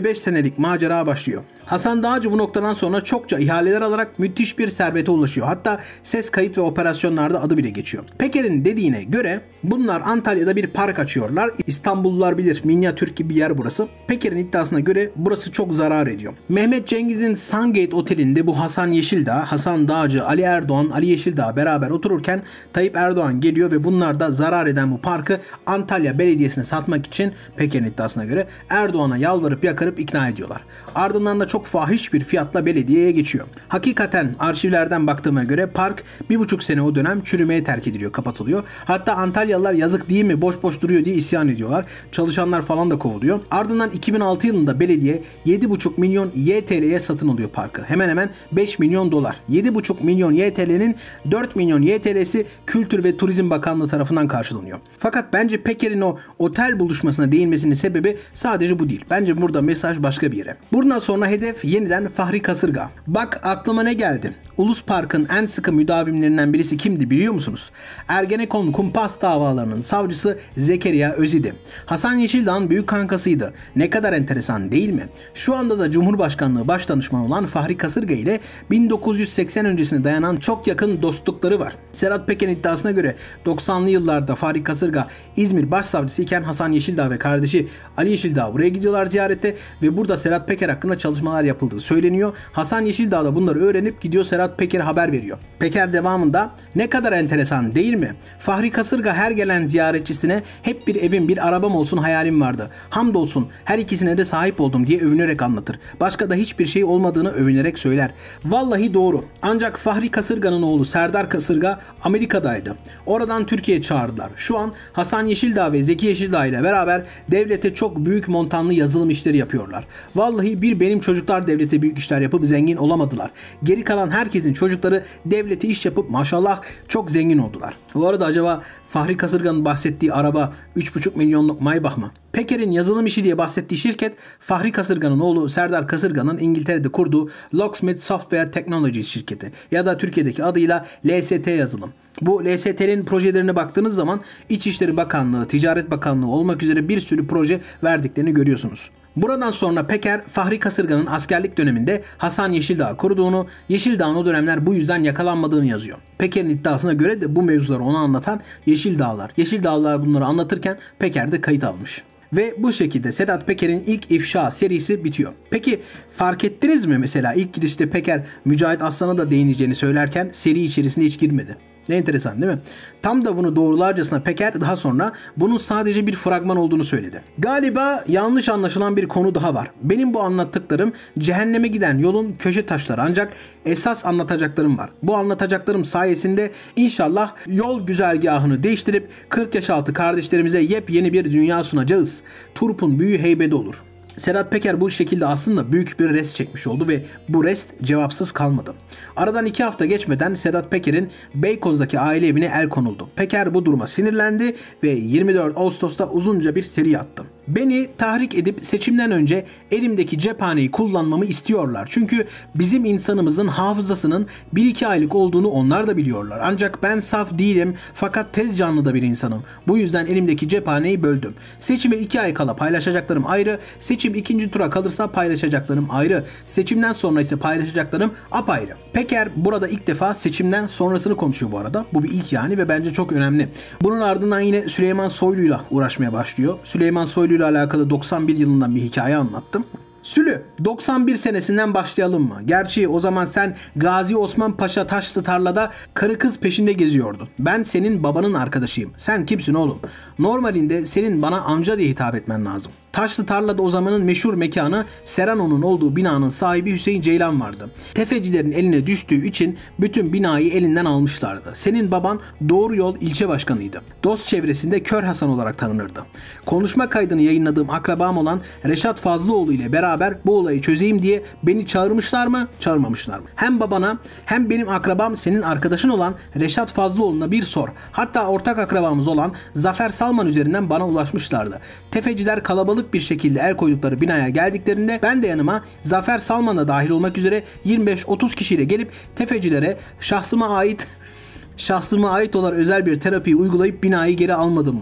senelik macera başlıyor. Hasan Dağcı bu noktadan sonra çokça ihaleler alarak müthiş bir servete ulaşıyor. Hatta ses kayıt ve operasyonlarda adı bile geçiyor. Peker'in dediğine göre bunlar Antalya'da bir park açıyorlar. İstanbullular bilir, minyatür gibi bir yer burası. Peker'in iddiasına göre burası çok zarar ediyor. Mehmet Cengiz'in Sungate Oteli'nde bu Hasan Yeşildağ, Hasan Dağcı, Ali Erdoğan, Ali Yeşildağ beraber otururken Tayyip Erdoğan geliyor ve bunlar da zarar eden bu parkı Antalya Belediyesi'ne satmak için Peker'in iddiasına göre Erdoğan'a yalvarıp yakarıp ikna ediyorlar. Ardından da çok fahiş bir fiyatla belediyeye geçiyor. Hakikaten arşivlerden baktığıma göre park bir buçuk sene o dönem çürümeye terk ediliyor, kapatılıyor. Hatta Antalyalılar yazık değil mi, boş boş duruyor diye isyan ediyorlar. Çalışanlar falan da kovuluyor. Ardından iki bin altı yılında belediye yedi buçuk milyon Y T L'ye satın alıyor parkı. Hemen hemen beş milyon dolar. yedi buçuk milyon Y T L'nin dört milyon Y T L'si Kültür ve Turizm Bakanlığı tarafından karşılanıyor. Fakat bence Peker'in o otel buluşmasına değinmesinin sebebi sadece bu değil. Bence burada mesaj başka bir yere. Buradan sonra hedef yeniden Fahri Kasırga. Bak aklıma ne geldi? Ulus Park'ın en sıkı müdavimlerinden birisi kimdi biliyor musunuz? Ergenekon kumpas davalarının savcısı Zekeriya Özidi. Hasan Yeşildağ'ın büyük kankasıydı. Ne kadar enteresan değil mi? Şu anda da Cumhurbaşkanlığı Başdanışmanı olan Fahri Kasırga ile bin dokuz yüz seksen öncesine dayanan çok yakın dostlukları var. Serhat Peker'in iddiasına göre doksanlı yıllarda Fahri Kasırga İzmir Başsavcısı iken Hasan Yeşildağ ve kardeşi Ali Yeşildağ buraya gidiyorlar ziyarete ve burada Serhat Peker hakkında çalışmalar yapıldığı söyleniyor. Hasan Yeşildağ da bunları öğrenip gidiyor Serhat Peker'e haber veriyor. Peker devamında ne kadar enteresan değil mi? Fahri Kasırga her gelen ziyaretçisine hep bir evim bir arabam olsun hayalim vardı. Hamdolsun her ikisine de sahip oldum diye övünerek anlatır. Başka da hiçbir şey olmadığını övünerek söyler. Vallahi doğru. Ancak Fahri Kasırga'nın oğlu Serdar Kasırga Amerika'daydı. Oradan Türkiye'ye çağırdılar. Şu an Hasan Yeşildağ ve Zeki Yeşildağ ile beraber devlete çok büyük montanlı yazılım işleri yapıyorlar. Vallahi bir benim çocuklar devlete büyük işler yapıp zengin olamadılar. Geri kalan herkesin çocukları devlete iş yapıp maşallah çok zengin oldular. Bu arada acaba Fahri Kasırga'nın bahsettiği araba üç buçuk milyonluk Maybach mı? Peker'in yazılım işi diye bahsettiği şirket Fahri Kasırga'nın oğlu Serdar Kasırga'nın İngiltere'de kurduğu Locksmith Software Technologies şirketi ya da Türkiye'deki adıyla L S T yazılım. Bu L S T'nin projelerine baktığınız zaman İçişleri Bakanlığı, Ticaret Bakanlığı olmak üzere bir sürü proje verdiklerini görüyorsunuz. Buradan sonra Peker, Fahri Kasırga'nın askerlik döneminde Hasan Yeşildağ kurduğunu, Yeşildağ'ın o dönemler bu yüzden yakalanmadığını yazıyor. Peker'in iddiasına göre de bu mevzuları ona anlatan Yeşildağlar. Yeşildağlar bunları anlatırken Peker de kayıt almış. Ve bu şekilde Sedat Peker'in ilk ifşa serisi bitiyor. Peki fark ettiniz mi mesela ilk girişte Peker Mücahit Aslan'a da değineceğini söylerken seri içerisinde hiç girmedi. Ne enteresan değil mi? Tam da bunu doğrularcasına Peker daha sonra bunun sadece bir fragman olduğunu söyledi. Galiba yanlış anlaşılan bir konu daha var. Benim bu anlattıklarım cehenneme giden yolun köşe taşları ancak esas anlatacaklarım var. Bu anlatacaklarım sayesinde inşallah yol güzergahını değiştirip kırk yaş altı kardeşlerimize yepyeni bir dünya sunacağız. Turp'un büyü heybede olur. Sedat Peker bu şekilde aslında büyük bir rest çekmiş oldu ve bu rest cevapsız kalmadı. Aradan iki hafta geçmeden Sedat Peker'in Beykoz'daki aile evine el konuldu. Peker bu duruma sinirlendi ve yirmi dört Ağustos'ta uzunca bir seri attı. Beni tahrik edip seçimden önce elimdeki cephaneyi kullanmamı istiyorlar. Çünkü bizim insanımızın hafızasının bir iki aylık olduğunu onlar da biliyorlar. Ancak ben saf değilim fakat tez canlı da bir insanım. Bu yüzden elimdeki cephaneyi böldüm. Seçime iki ay kala paylaşacaklarım ayrı. Seçim ikinci tura kalırsa paylaşacaklarım ayrı. Seçimden sonra ise paylaşacaklarım apayrı. Peker burada ilk defa seçimden sonrasını konuşuyor bu arada. Bu bir ilk yani ve bence çok önemli. Bunun ardından yine Süleyman Soylu'yla uğraşmaya başlıyor. Süleyman Soylu ile alakalı doksan bir yılından bir hikaye anlattım. Sülü, doksan bir senesinden başlayalım mı? Gerçi o zaman sen Gazi Osman Paşa Taşlı Tarla'da karı kız peşinde geziyordun. Ben senin babanın arkadaşıyım. Sen kimsin oğlum? Normalinde senin bana amca diye hitap etmen lazım. Taşlı Tarla'da o zamanın meşhur mekanı Serrano'nun olduğu binanın sahibi Hüseyin Ceylan vardı. Tefecilerin eline düştüğü için bütün binayı elinden almışlardı. Senin baban Doğru Yol ilçe başkanıydı. Dost çevresinde Kör Hasan olarak tanınırdı. Konuşma kaydını yayınladığım akrabam olan Reşat Fazlıoğlu ile beraber bu olayı çözeyim diye beni çağırmışlar mı, çağırmamışlar mı? Hem babana hem benim akrabam senin arkadaşın olan Reşat Fazlıoğlu'na bir sor. Hatta ortak akrabamız olan Zafer Salman üzerinden bana ulaşmışlardı. Tefeciler kalabalık bir şekilde el koydukları binaya geldiklerinde ben de yanıma Zafer Salman'la dahil olmak üzere yirmi beş otuz kişiyle gelip tefecilere şahsıma ait şahsıma ait olan özel bir terapiyi uygulayıp binayı geri almadım mı?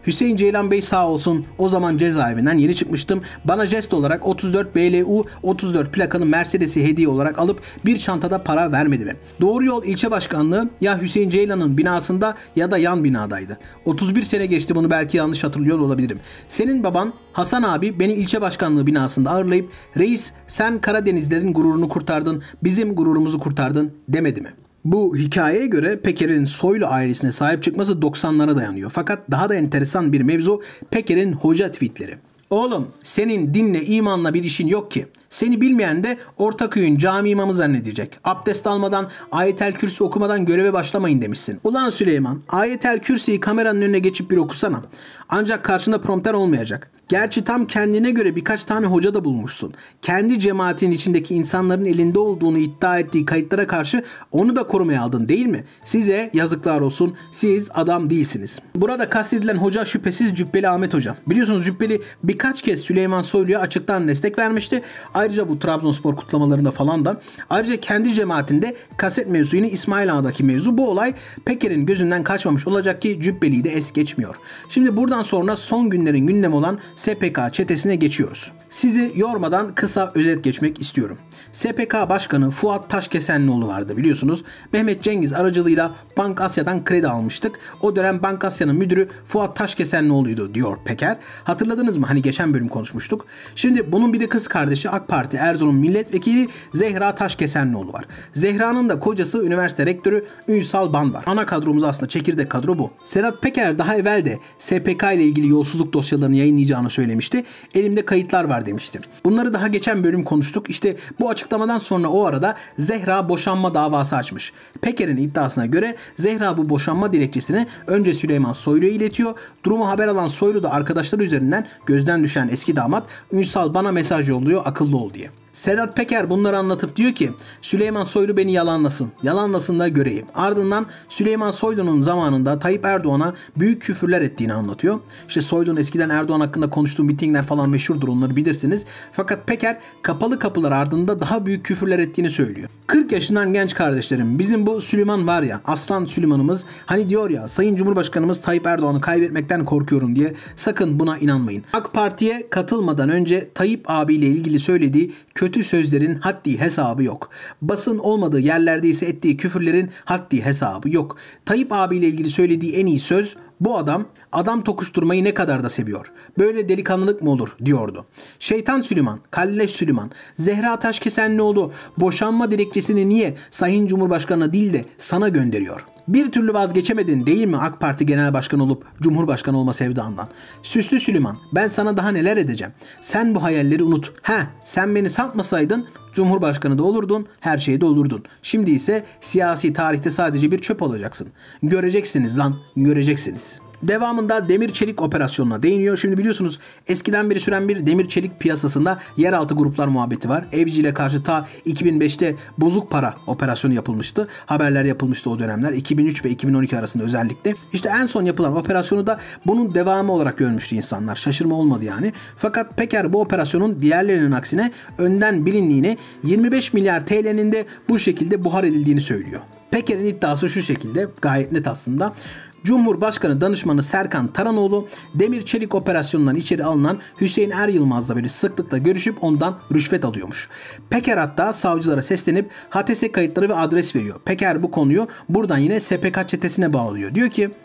Hüseyin Ceylan Bey sağ olsun, o zaman cezaevinden yeni çıkmıştım. Bana jest olarak otuz dört B L U otuz dört plakalı Mercedes'i hediye olarak alıp bir çantada para vermedi mi? Doğru Yol ilçe başkanlığı ya Hüseyin Ceylan'ın binasında ya da yan binadaydı. otuz bir sene geçti, bunu belki yanlış hatırlıyor olabilirim. Senin baban Hasan abi beni ilçe başkanlığı binasında ağırlayıp reis sen Karadenizlerin gururunu kurtardın, bizim gururumuzu kurtardın demedi mi? Bu hikayeye göre Peker'in Soylu ailesine sahip çıkması doksanlara dayanıyor. Fakat daha da enteresan bir mevzu Peker'in hoca tweetleri. Oğlum senin dinle imanla bir işin yok ki. Seni bilmeyen de Ortaköy'ün cami imamı zannedecek. Abdest almadan, ayetel kürsü okumadan göreve başlamayın demişsin. Ulan Süleyman, ayetel kürsüyü kameranın önüne geçip bir okusana. Ancak karşında prompter olmayacak. Gerçi tam kendine göre birkaç tane hoca da bulmuşsun. Kendi cemaatin içindeki insanların elinde olduğunu iddia ettiği kayıtlara karşı onu da korumaya aldın değil mi? Size yazıklar olsun, siz adam değilsiniz. Burada kastedilen hoca şüphesiz Cübbeli Ahmet Hoca. Biliyorsunuz Cübbeli birkaç kez Süleyman Soylu'ya açıktan destek vermişti. Ayrıca bu Trabzonspor kutlamalarında falan da. Ayrıca kendi cemaatinde kaset mevzu, yine İsmail Ağa'daki mevzu. Bu olay Peker'in gözünden kaçmamış olacak ki Cübbeli'yi de es geçmiyor. Şimdi buradan sonra son günlerin gündemi olan S P K çetesine geçiyoruz. Sizi yormadan kısa özet geçmek istiyorum. S P K Başkanı Fuat Taşkesenlioğlu vardı biliyorsunuz. Mehmet Cengiz aracılığıyla Bank Asya'dan kredi almıştık. O dönem Bank Asya'nın müdürü Fuat Taşkesenlioğlu'ydu diyor Peker. Hatırladınız mı? Hani geçen bölüm konuşmuştuk. Şimdi bunun bir de kız kardeşi AK Parti Erzurum milletvekili Zehra Taşkesenlioğlu var. Zehra'nın da kocası üniversite rektörü Ünsal Ban var. Ana kadromuz aslında çekirdek kadro bu. Sedat Peker daha evvel de S P K ile ilgili yolsuzluk dosyalarını yayınlayacağını söylemişti. Elimde kayıtlar var demişti. Bunları daha geçen bölüm konuştuk. İşte bu açıklamadan sonra o arada Zehra boşanma davası açmış. Peker'in iddiasına göre Zehra bu boşanma dilekçesini önce Süleyman Soylu'ya iletiyor. Durumu haber alan Soylu da arkadaşları üzerinden gözden düşen eski damat Ünsal Ban'a mesaj yolluyor akıllı ol diye. Sedat Peker bunları anlatıp diyor ki Süleyman Soylu beni yalanlasın. Yalanlasın da göreyim. Ardından Süleyman Soylu'nun zamanında Tayyip Erdoğan'a büyük küfürler ettiğini anlatıyor. İşte Soylu'nun eskiden Erdoğan hakkında konuştuğu mitingler falan meşhurdur, onları bilirsiniz. Fakat Peker kapalı kapılar ardında daha büyük küfürler ettiğini söylüyor. kırk yaşından genç kardeşlerim, bizim bu Süleyman var ya, aslan Süleyman'ımız, hani diyor ya Sayın Cumhurbaşkanımız Tayyip Erdoğan'ı kaybetmekten korkuyorum diye, sakın buna inanmayın. AK Parti'ye katılmadan önce Tayyip abiyle ilgili söylediği kötü sözlerin haddi hesabı yok. Basın olmadığı yerlerde ise ettiği küfürlerin haddi hesabı yok. Tayyip abiyle ilgili söylediği en iyi söz, bu adam adam tokuşturmayı ne kadar da seviyor. Böyle delikanlılık mı olur diyordu. Şeytan Süleyman, Kalleş Süleyman, Zehra Taşkesenlioğlu boşanma dilekçesini niye Sayın Cumhurbaşkanı'na değil de sana gönderiyor? Bir türlü vazgeçemedin değil mi AK Parti Genel Başkanı olup Cumhurbaşkanı olma sevdandan? Süslü Süleyman, ben sana daha neler edeceğim. Sen bu hayalleri unut. He, sen beni satmasaydın Cumhurbaşkanı da olurdun, her şeyde olurdun. Şimdi ise siyasi tarihte sadece bir çöp olacaksın. Göreceksiniz lan, göreceksiniz. Devamında demir çelik operasyonuna değiniyor. Şimdi biliyorsunuz eskiden beri süren bir demir çelik piyasasında yeraltı gruplar muhabbeti var. Evci ile karşı ta iki bin beşte bozuk para operasyonu yapılmıştı. Haberler yapılmıştı o dönemler. iki bin üç ve iki bin on iki arasında özellikle. İşte en son yapılan operasyonu da bunun devamı olarak görmüştü insanlar. Şaşırma olmadı yani. Fakat Peker bu operasyonun diğerlerinin aksine önden bilindiğini, yirmi beş milyar T L'nin de bu şekilde buhar edildiğini söylüyor. Peker'in iddiası şu şekilde, gayet net aslında. Cumhurbaşkanı danışmanı Serkan Taranoğlu demir çelik operasyonundan içeri alınan Hüseyin Er Yılmaz'la böyle sıklıkla görüşüp ondan rüşvet alıyormuş. Peker hatta savcılara seslenip H T S kayıtları ve adres veriyor. Peker bu konuyu buradan yine S P K çetesine bağlıyor. Diyor ki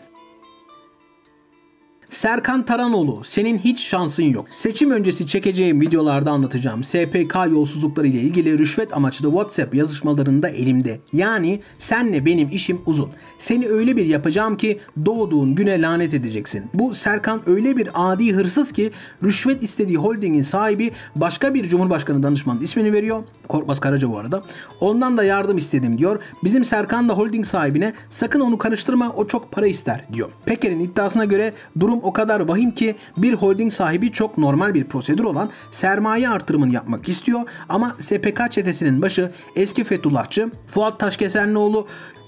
Serkan Taranoğlu, senin hiç şansın yok. Seçim öncesi çekeceğim videolarda anlatacağım S P K yolsuzlukları ile ilgili rüşvet amaçlı WhatsApp yazışmalarında elimde. Yani senle benim işim uzun. Seni öyle bir yapacağım ki doğduğun güne lanet edeceksin. Bu Serkan öyle bir adi hırsız ki rüşvet istediği holdingin sahibi başka bir Cumhurbaşkanı danışmanın ismini veriyor. Korkmaz Karaca bu arada. Ondan da yardım istedim diyor. Bizim Serkan da holding sahibine sakın onu karıştırma, o çok para ister diyor. Peker'in iddiasına göre durum o kadar vahim ki bir holding sahibi çok normal bir prosedür olan sermaye artırımını yapmak istiyor ama S P K çetesinin başı eski Fethullahçı Fuat Taşkesenlioğlu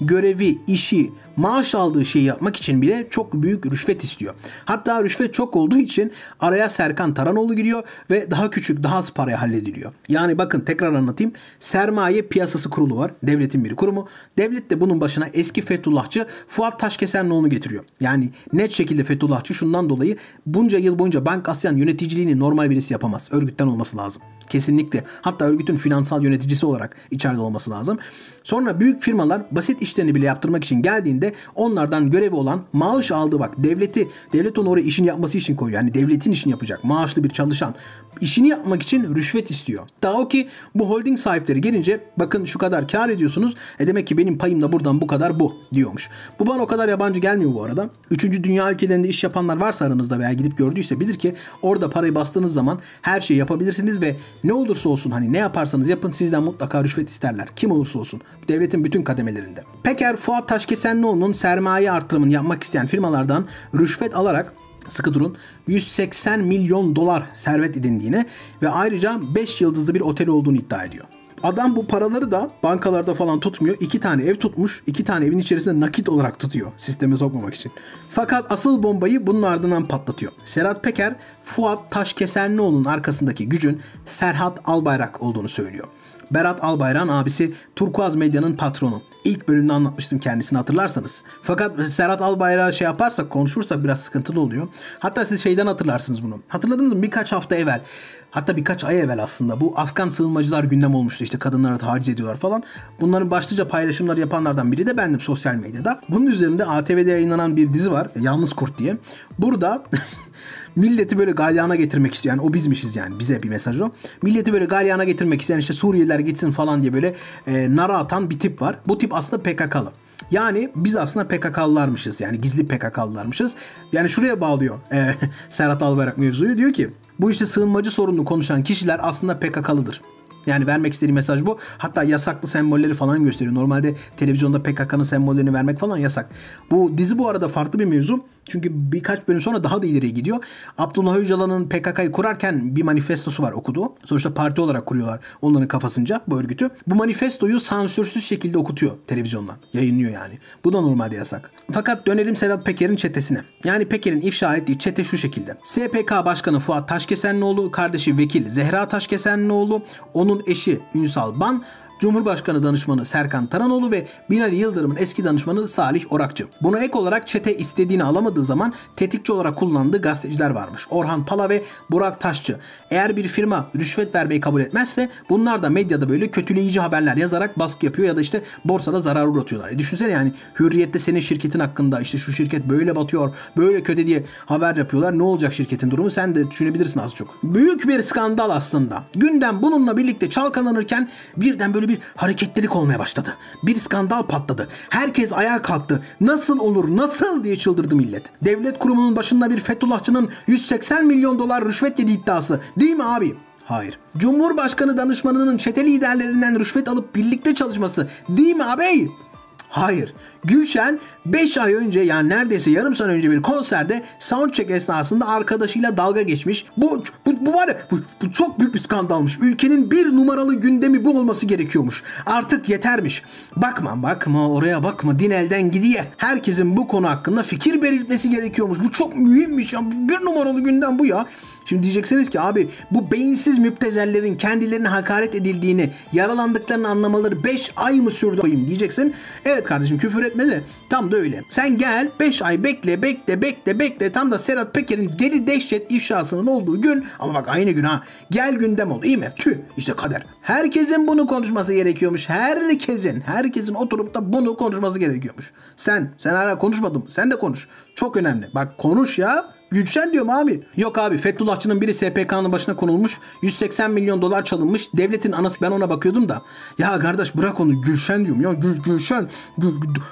görevi, işi, maaş aldığı şeyi yapmak için bile çok büyük rüşvet istiyor. Hatta rüşvet çok olduğu için araya Serkan Taranoğlu giriyor ve daha küçük, daha az paraya hallediliyor. Yani bakın tekrar anlatayım. Sermaye Piyasası Kurulu var. Devletin bir kurumu. Devlet de bunun başına eski Fethullahçı Fuat Taşkesenlioğlu'nu getiriyor. Yani net şekilde Fethullahçı şundan dolayı bunca yıl boyunca Bank Asyan yöneticiliğini normal birisi yapamaz. Örgütten olması lazım. Kesinlikle. Hatta örgütün finansal yöneticisi olarak içeride olması lazım. Sonra büyük firmalar basit işlerini bile yaptırmak için geldiğinde onlardan görevi olan maaş aldığı bak devleti, devlet onu oraya işini yapması için koyuyor. Yani devletin işini yapacak. Maaşlı bir çalışan. İşini yapmak için rüşvet istiyor. Daha o ki bu holding sahipleri gelince bakın şu kadar kar ediyorsunuz. E demek ki benim payım da buradan bu kadar bu diyormuş. Bu bana o kadar yabancı gelmiyor bu arada. Üçüncü dünya ülkelerinde iş yapanlar varsa aranızda veya gidip gördüyse bilir ki orada parayı bastığınız zaman her şeyi yapabilirsiniz ve ne olursa olsun hani ne yaparsanız yapın sizden mutlaka rüşvet isterler. Kim olursa olsun. Devletin bütün kademelerinde. Peker Fuat Taşkesenlioğlu'nun sermaye artırımını yapmak isteyen firmalardan rüşvet alarak sıkı durun yüz seksen milyon dolar servet edindiğini ve ayrıca beş yıldızlı bir otel olduğunu iddia ediyor. Adam bu paraları da bankalarda falan tutmuyor. İki tane ev tutmuş. İki tane evin içerisinde nakit olarak tutuyor. Sisteme sokmamak için. Fakat asıl bombayı bunun ardından patlatıyor. Serhat Peker, Fuat Taşkesenlioğlu'nun arkasındaki gücün Serhat Albayrak olduğunu söylüyor. Berat Albayrak'ın abisi Turkuaz Medya'nın patronu. İlk bölümde anlatmıştım kendisini hatırlarsanız. Fakat Serhat Albayrak'a şey yaparsak konuşursak biraz sıkıntılı oluyor. Hatta siz şeyden hatırlarsınız bunu. Hatırladınız mı? Birkaç hafta evvel hatta birkaç ay evvel aslında bu Afgan sığınmacılar gündem olmuştu. İşte kadınları taciz ediyorlar falan. Bunların başlıca paylaşımları yapanlardan biri de bendim sosyal medyada. Bunun üzerinde A T V'de yayınlanan bir dizi var. Yalnız Kurt diye. Burada milleti böyle galyana getirmek istiyor. Yani o bizmişiz yani. Bize bir mesaj o. Milleti böyle galyana getirmek isteyen işte Suriyeliler gitsin falan diye böyle e, nara atan bir tip var. Bu tip aslında P K K'lı. Yani biz aslında P K K'lılarmışız. Yani gizli P K K'lılarmışız. Yani şuraya bağlıyor e, Serhat Albayrak mevzuyu. Diyor ki bu işte sığınmacı sorununu konuşan kişiler aslında P K K'lıdır. Yani vermek istediği mesaj bu. Hatta yasaklı sembolleri falan gösteriyor. Normalde televizyonda P K K'nın sembollerini vermek falan yasak. Bu dizi bu arada farklı bir mevzu. Çünkü birkaç bölüm sonra daha da ileriye gidiyor. Abdullah Öcalan'ın P K K'yı kurarken bir manifestosu var okuduğu. Sonuçta parti olarak kuruyorlar onların kafasınca bu örgütü. Bu manifestoyu sansürsüz şekilde okutuyor televizyondan. Yayınlıyor yani. Bu da normalde yasak. Fakat dönelim Sedat Peker'in çetesine. Yani Peker'in ifşa ettiği çete şu şekilde. S P K Başkanı Fuat Taşkesenlioğlu, kardeşi Vekil Zehra Taşkesenlioğlu, onun eşi Ünsal Ban, Cumhurbaşkanı danışmanı Serkan Taranoğlu ve Binali Yıldırım'ın eski danışmanı Salih Orakçı. Buna ek olarak çete istediğini alamadığı zaman tetikçi olarak kullandığı gazeteciler varmış. Orhan Pala ve Burak Taşçı. Eğer bir firma rüşvet vermeyi kabul etmezse bunlar da medyada böyle kötüleyici haberler yazarak baskı yapıyor ya da işte borsada zarar uğratıyorlar. E düşünsene yani Hürriyet'te senin şirketin hakkında işte şu şirket böyle batıyor, böyle kötü diye haber yapıyorlar. Ne olacak şirketin durumu? Sen de düşünebilirsin az çok. Büyük bir skandal aslında. Gündem bununla birlikte çalkalanırken birden böyle bir bir hareketlilik olmaya başladı. Bir skandal patladı. Herkes ayağa kalktı. Nasıl olur, nasıl diye çıldırdı millet. Devlet kurumunun başında bir Fethullahçının yüz seksen milyon dolar rüşvet yediği iddiası. Değil mi abi? Hayır. Cumhurbaşkanı danışmanının çete liderlerinden rüşvet alıp birlikte çalışması. Değil mi abi? Hayır. Gülşen beş ay önce yani neredeyse yarım sene önce bir konserde soundcheck esnasında arkadaşıyla dalga geçmiş. Bu bu, bu var ya bu, bu çok büyük bir skandalmış. Ülkenin bir numaralı gündemi bu olması gerekiyormuş. Artık yetermiş. Bakma bakma oraya bakma din elden gidiyor. Herkesin bu konu hakkında fikir belirtmesi gerekiyormuş. Bu çok mühimmiş ya. Bir numaralı gündem bu ya. Şimdi diyeceksiniz ki abi bu beyinsiz müptezellerin kendilerine hakaret edildiğini, yaralandıklarını anlamaları beş ay mı sürdü koyayım diyeceksin. Evet kardeşim küfür etme de tam da öyle. Sen gel beş ay bekle bekle bekle bekle tam da Serhat Peker'in deli dehşet ifşasının olduğu gün ama bak aynı gün ha gel gündem oldu iyi mi? Tüh işte kader. Herkesin bunu konuşması gerekiyormuş. Herkesin herkesin oturup da bunu konuşması gerekiyormuş. Sen sen hala konuşmadın mı? Sen de konuş. Çok önemli. Bak konuş ya. Gülşen diyorum abi. Yok abi Fethullahçının biri S P K'nın başına konulmuş. yüz seksen milyon dolar çalınmış. Devletin anası ben ona bakıyordum da. Ya kardeş bırak onu Gülşen diyorum ya. Gül, Gülşen. Gül,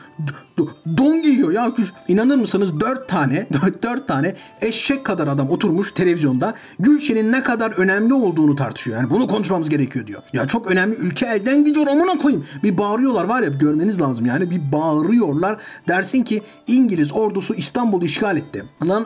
don giyiyor ya. İnanır mısınız dört tane dört tane eşek kadar adam oturmuş televizyonda. Gülşen'in ne kadar önemli olduğunu tartışıyor. Yani bunu konuşmamız gerekiyor diyor. Ya çok önemli ülke elden gidiyor amına koyayım. Bir bağırıyorlar var ya görmeniz lazım yani. Bir bağırıyorlar. Dersin ki İngiliz ordusu İstanbul'u işgal etti. Lan altı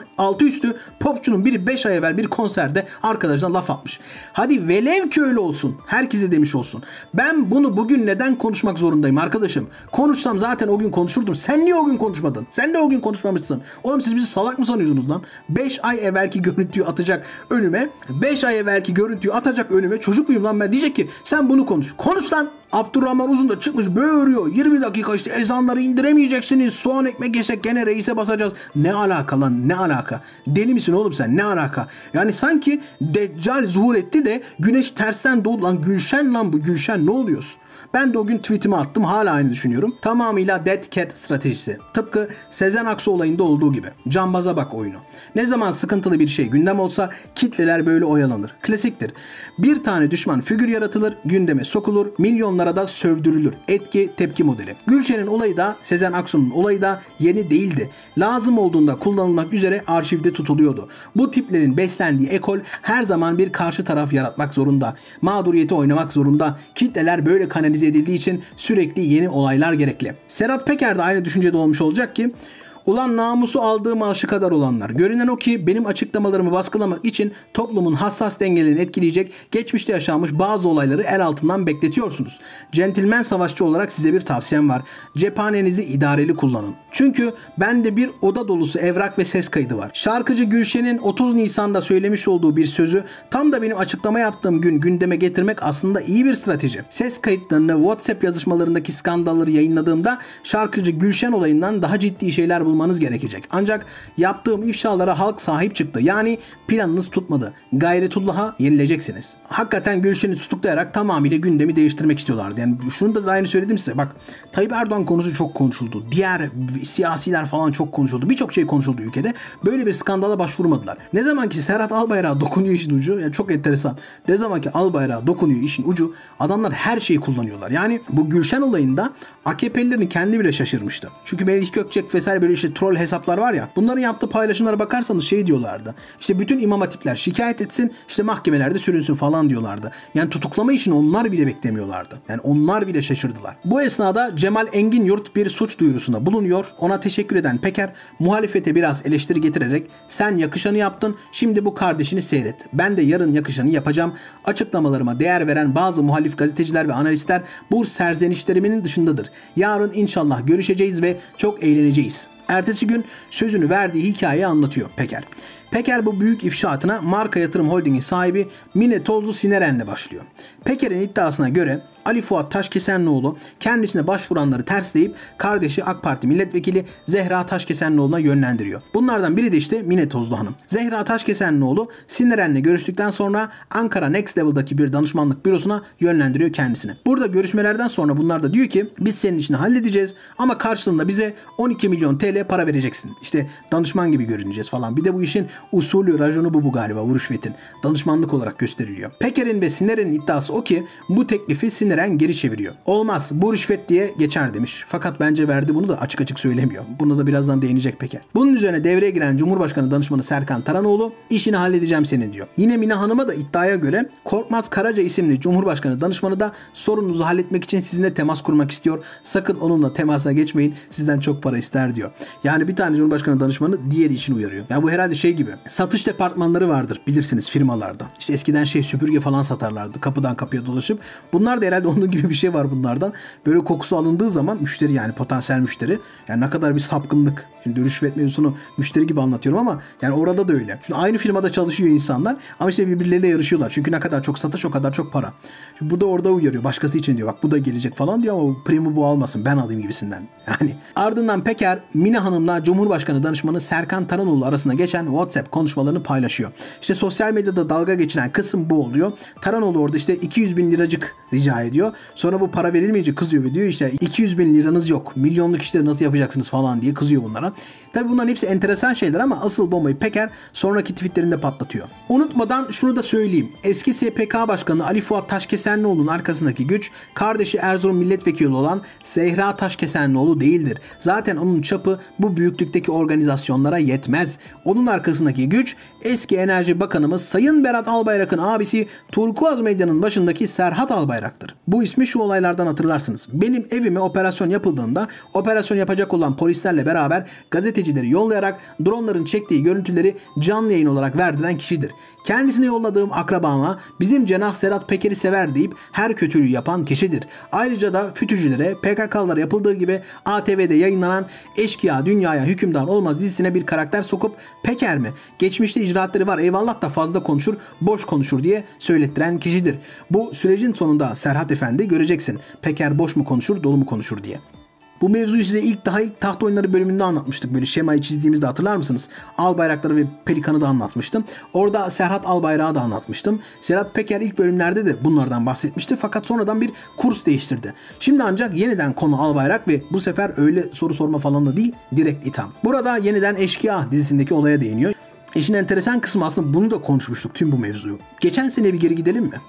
Altı üstü popçunun biri beş ay evvel bir konserde arkadaşına laf atmış. Hadi velev ki öyle olsun. Herkese demiş olsun. Ben bunu bugün neden konuşmak zorundayım arkadaşım? Konuşsam zaten o gün konuşurdum. Sen niye o gün konuşmadın? Sen de o gün konuşmamışsın. Oğlum siz bizi salak mı sanıyorsunuz lan? beş ay evvelki görüntüyü atacak önüme. beş ay evvelki görüntüyü atacak önüme. Çocuk muyum lan ben? Diyecek ki sen bunu konuş. Konuş lan. Abdurrahman Uzun da çıkmış böğürüyor. yirmi dakika işte ezanları indiremeyeceksiniz. Soğan ekmek yesek gene reise basacağız. Ne alaka lan, ne alaka? Deli misin oğlum sen, ne alaka? Yani sanki Deccal zuhur etti de güneş tersten doğdu. Lan Gülşen lan bu, Gülşen, ne oluyorsun? Ben de o gün tweetimi attım, hala aynı düşünüyorum. Tamamıyla dead cat stratejisi. Tıpkı Sezen Aksu olayında olduğu gibi. Cambaza bak oyunu. Ne zaman sıkıntılı bir şey gündem olsa kitleler böyle oyalanır. Klasiktir. Bir tane düşman figür yaratılır, gündeme sokulur, milyonlara da sövdürülür. Etki tepki modeli. Gülşen'in olayı da Sezen Aksu'nun olayı da yeni değildi. Lazım olduğunda kullanılmak üzere arşivde tutuluyordu. Bu tiplerin beslendiği ekol her zaman bir karşı taraf yaratmak zorunda. Mağduriyeti oynamak zorunda. Kitleler böyle kanalize edildiği için sürekli yeni olaylar gerekli. Serhat Peker de aynı düşüncede olmuş olacak ki ulan namusu aldığı maaşı kadar olanlar. Görünen o ki benim açıklamalarımı baskılamak için toplumun hassas dengelerini etkileyecek geçmişte yaşanmış bazı olayları el altından bekletiyorsunuz. Centilmen savaşçı olarak size bir tavsiyem var. Cephanenizi idareli kullanın. Çünkü bende bir oda dolusu evrak ve ses kaydı var. Şarkıcı Gülşen'in otuz Nisan'da söylemiş olduğu bir sözü tam da benim açıklama yaptığım gün gündeme getirmek aslında iyi bir strateji. Ses kayıtlarını, WhatsApp yazışmalarındaki skandalları yayınladığımda şarkıcı Gülşen olayından daha ciddi şeyler bulmanız gerekecek. Ancak yaptığım ifşalara halk sahip çıktı. Yani planınız tutmadı. Gayretullah'a yenileceksiniz. Hakikaten Gülşen'i tutuklayarak tamamıyla gündemi değiştirmek istiyorlardı. Yani şunu da aynı söyledim size. Bak, Tayyip Erdoğan konusu çok konuşuldu. Diğer siyasiler falan çok konuşuldu. Birçok şey konuşuldu ülkede. Böyle bir skandala başvurmadılar. Ne zaman ki Serhat Albayrak'a dokunuyor işin ucu, yani çok enteresan. Ne zaman ki Albayrak'a dokunuyor işin ucu, adamlar her şeyi kullanıyorlar. Yani bu Gülşen olayında A K P'lilerin kendi bile şaşırmıştı. Çünkü Melih Gökçek vesaire böyle işte troll hesaplar var ya. Bunların yaptığı paylaşımlara bakarsanız şey diyorlardı. İşte bütün imam hatipler şikayet etsin, işte mahkemelerde sürünsün falan diyorlardı. Yani tutuklama için onlar bile beklemiyorlardı. Yani onlar bile şaşırdılar. Bu esnada Cemal Enginyurt bir suç duyurusunda bulunuyor. Ona teşekkür eden Peker muhalefete biraz eleştiri getirerek sen yakışanı yaptın, şimdi bu kardeşini seyret. Ben de yarın yakışanı yapacağım. Açıklamalarıma değer veren bazı muhalif gazeteciler ve analistler bu serzenişlerimin dışındadır. Yarın inşallah görüşeceğiz ve çok eğleneceğiz. Ertesi gün sözünü verdiği hikayeyi anlatıyor Peker. Peker bu büyük ifşaatına Marka Yatırım Holding'in sahibi Mine Tozlu Sineren'le başlıyor. Peker'in iddiasına göre Ali Fuat Taşkesenlioğlu kendisine başvuranları tersleyip kardeşi AK Parti milletvekili Zehra Taşkesenlioğlu'na yönlendiriyor. Bunlardan biri de işte Mine Tozlu Hanım. Zehra Taşkesenlioğlu Sineren'le görüştükten sonra Ankara Next Level'daki bir danışmanlık bürosuna yönlendiriyor kendisini. Burada görüşmelerden sonra bunlar da diyor ki biz senin işini halledeceğiz ama karşılığında bize on iki milyon T L para vereceksin. İşte danışman gibi görüneceğiz falan. Bir de bu işin usulü, rajonu bu bu galiba, bu rüşvetin. Danışmanlık olarak gösteriliyor. Peker'in ve Sineren'in iddiası o ki bu teklifi Sineren geri çeviriyor. Olmaz, bu rüşvet diye geçer demiş. Fakat bence verdi bunu da açık açık söylemiyor. Buna da birazdan değinecek Peker. Bunun üzerine devreye giren Cumhurbaşkanı danışmanı Serkan Taranoğlu işini halledeceğim senin diyor. Yine Mine Hanım'a da iddiaya göre Korkmaz Karaca isimli Cumhurbaşkanı danışmanı da sorununuzu halletmek için sizinle temas kurmak istiyor. Sakın onunla temasa geçmeyin. Sizden çok para ister diyor. Yani bir tane Cumhurbaşkanı danışmanı diğeri için uyarıyor. Ya bu herhalde şey gibi. Satış departmanları vardır bilirsiniz firmalarda. İşte eskiden şey süpürge falan satarlardı. Kapıdan kapıya dolaşıp. Bunlar da herhalde onun gibi bir şey var bunlardan. Böyle kokusu alındığı zaman müşteri, yani potansiyel müşteri. Yani ne kadar bir sapkınlık. Şimdi rüşvet mevzusunu müşteri gibi anlatıyorum ama yani orada da öyle. Şimdi aynı firmada çalışıyor insanlar ama işte birbirleriyle yarışıyorlar. Çünkü ne kadar çok satış o kadar çok para. Şimdi bu da orada uyarıyor. Başkası için diyor. Bak bu da gelecek falan diyor ama primi bu almasın. Ben alayım gibisinden. Yani ardından Peker Mine Hanım'la Cumhurbaşkanı danışmanı Serkan Taranoğlu arasında geçen WhatsApp konuşmalarını paylaşıyor. İşte sosyal medyada dalga geçilen kısım bu oluyor. Taranoğlu orada işte iki yüz bin liracık rica ediyor. Sonra bu para verilmeyince kızıyor ve diyor işte iki yüz bin liranız yok. Milyonluk işleri nasıl yapacaksınız falan diye kızıyor bunlara. Tabi bunların hepsi enteresan şeyler ama asıl bombayı Peker sonraki tweetlerinde patlatıyor. Unutmadan şunu da söyleyeyim. Eski S P K Başkanı Ali Fuat Taşkesenlioğlu'nun arkasındaki güç kardeşi Erzurum milletvekili olan Zehra Taşkesenlioğlu dolu değildir. Zaten onun çapı bu büyüklükteki organizasyonlara yetmez. Onun arkasındaki güç eski Enerji Bakanımız Sayın Berat Albayrak'ın abisi Turkuaz Medya'nın başındaki Serhat Albayrak'tır. Bu ismi şu olaylardan hatırlarsınız. Benim evime operasyon yapıldığında operasyon yapacak olan polislerle beraber gazetecileri yollayarak dronların çektiği görüntüleri canlı yayın olarak verdiren kişidir. Kendisine yolladığım akrabama bizim cenah Sedat Peker'i sever deyip her kötülüğü yapan kişidir. Ayrıca da FETÖ'cülere, P K K'lılara yapıldığı gibi A T V'de yayınlanan Eşkıya Dünyaya Hükümdar Olmaz dizisine bir karakter sokup Peker mi? Geçmişte icraatları var eyvallah da fazla konuşur, boş konuşur diye söylettiren kişidir. Bu sürecin sonunda Serhat Efendi göreceksin. Peker boş mu konuşur, dolu mu konuşur diye. Bu mevzuyu size ilk daha ilk taht oyunları bölümünde anlatmıştık. Böyle şemayı çizdiğimizde hatırlar mısınız? Albayrakları ve Pelikan'ı da anlatmıştım. Orada Serhat Albayrak'ı da anlatmıştım. Serhat Peker ilk bölümlerde de bunlardan bahsetmişti. Fakat sonradan bir kurs değiştirdi. Şimdi ancak yeniden konu Albayrak ve bu sefer öyle soru sorma falan da değil, direkt itham. Burada yeniden Eşkıya dizisindeki olaya değiniyor. İşin enteresan kısmı aslında bunu da konuşmuştuk tüm bu mevzuyu. Geçen sene bir geri gidelim mi?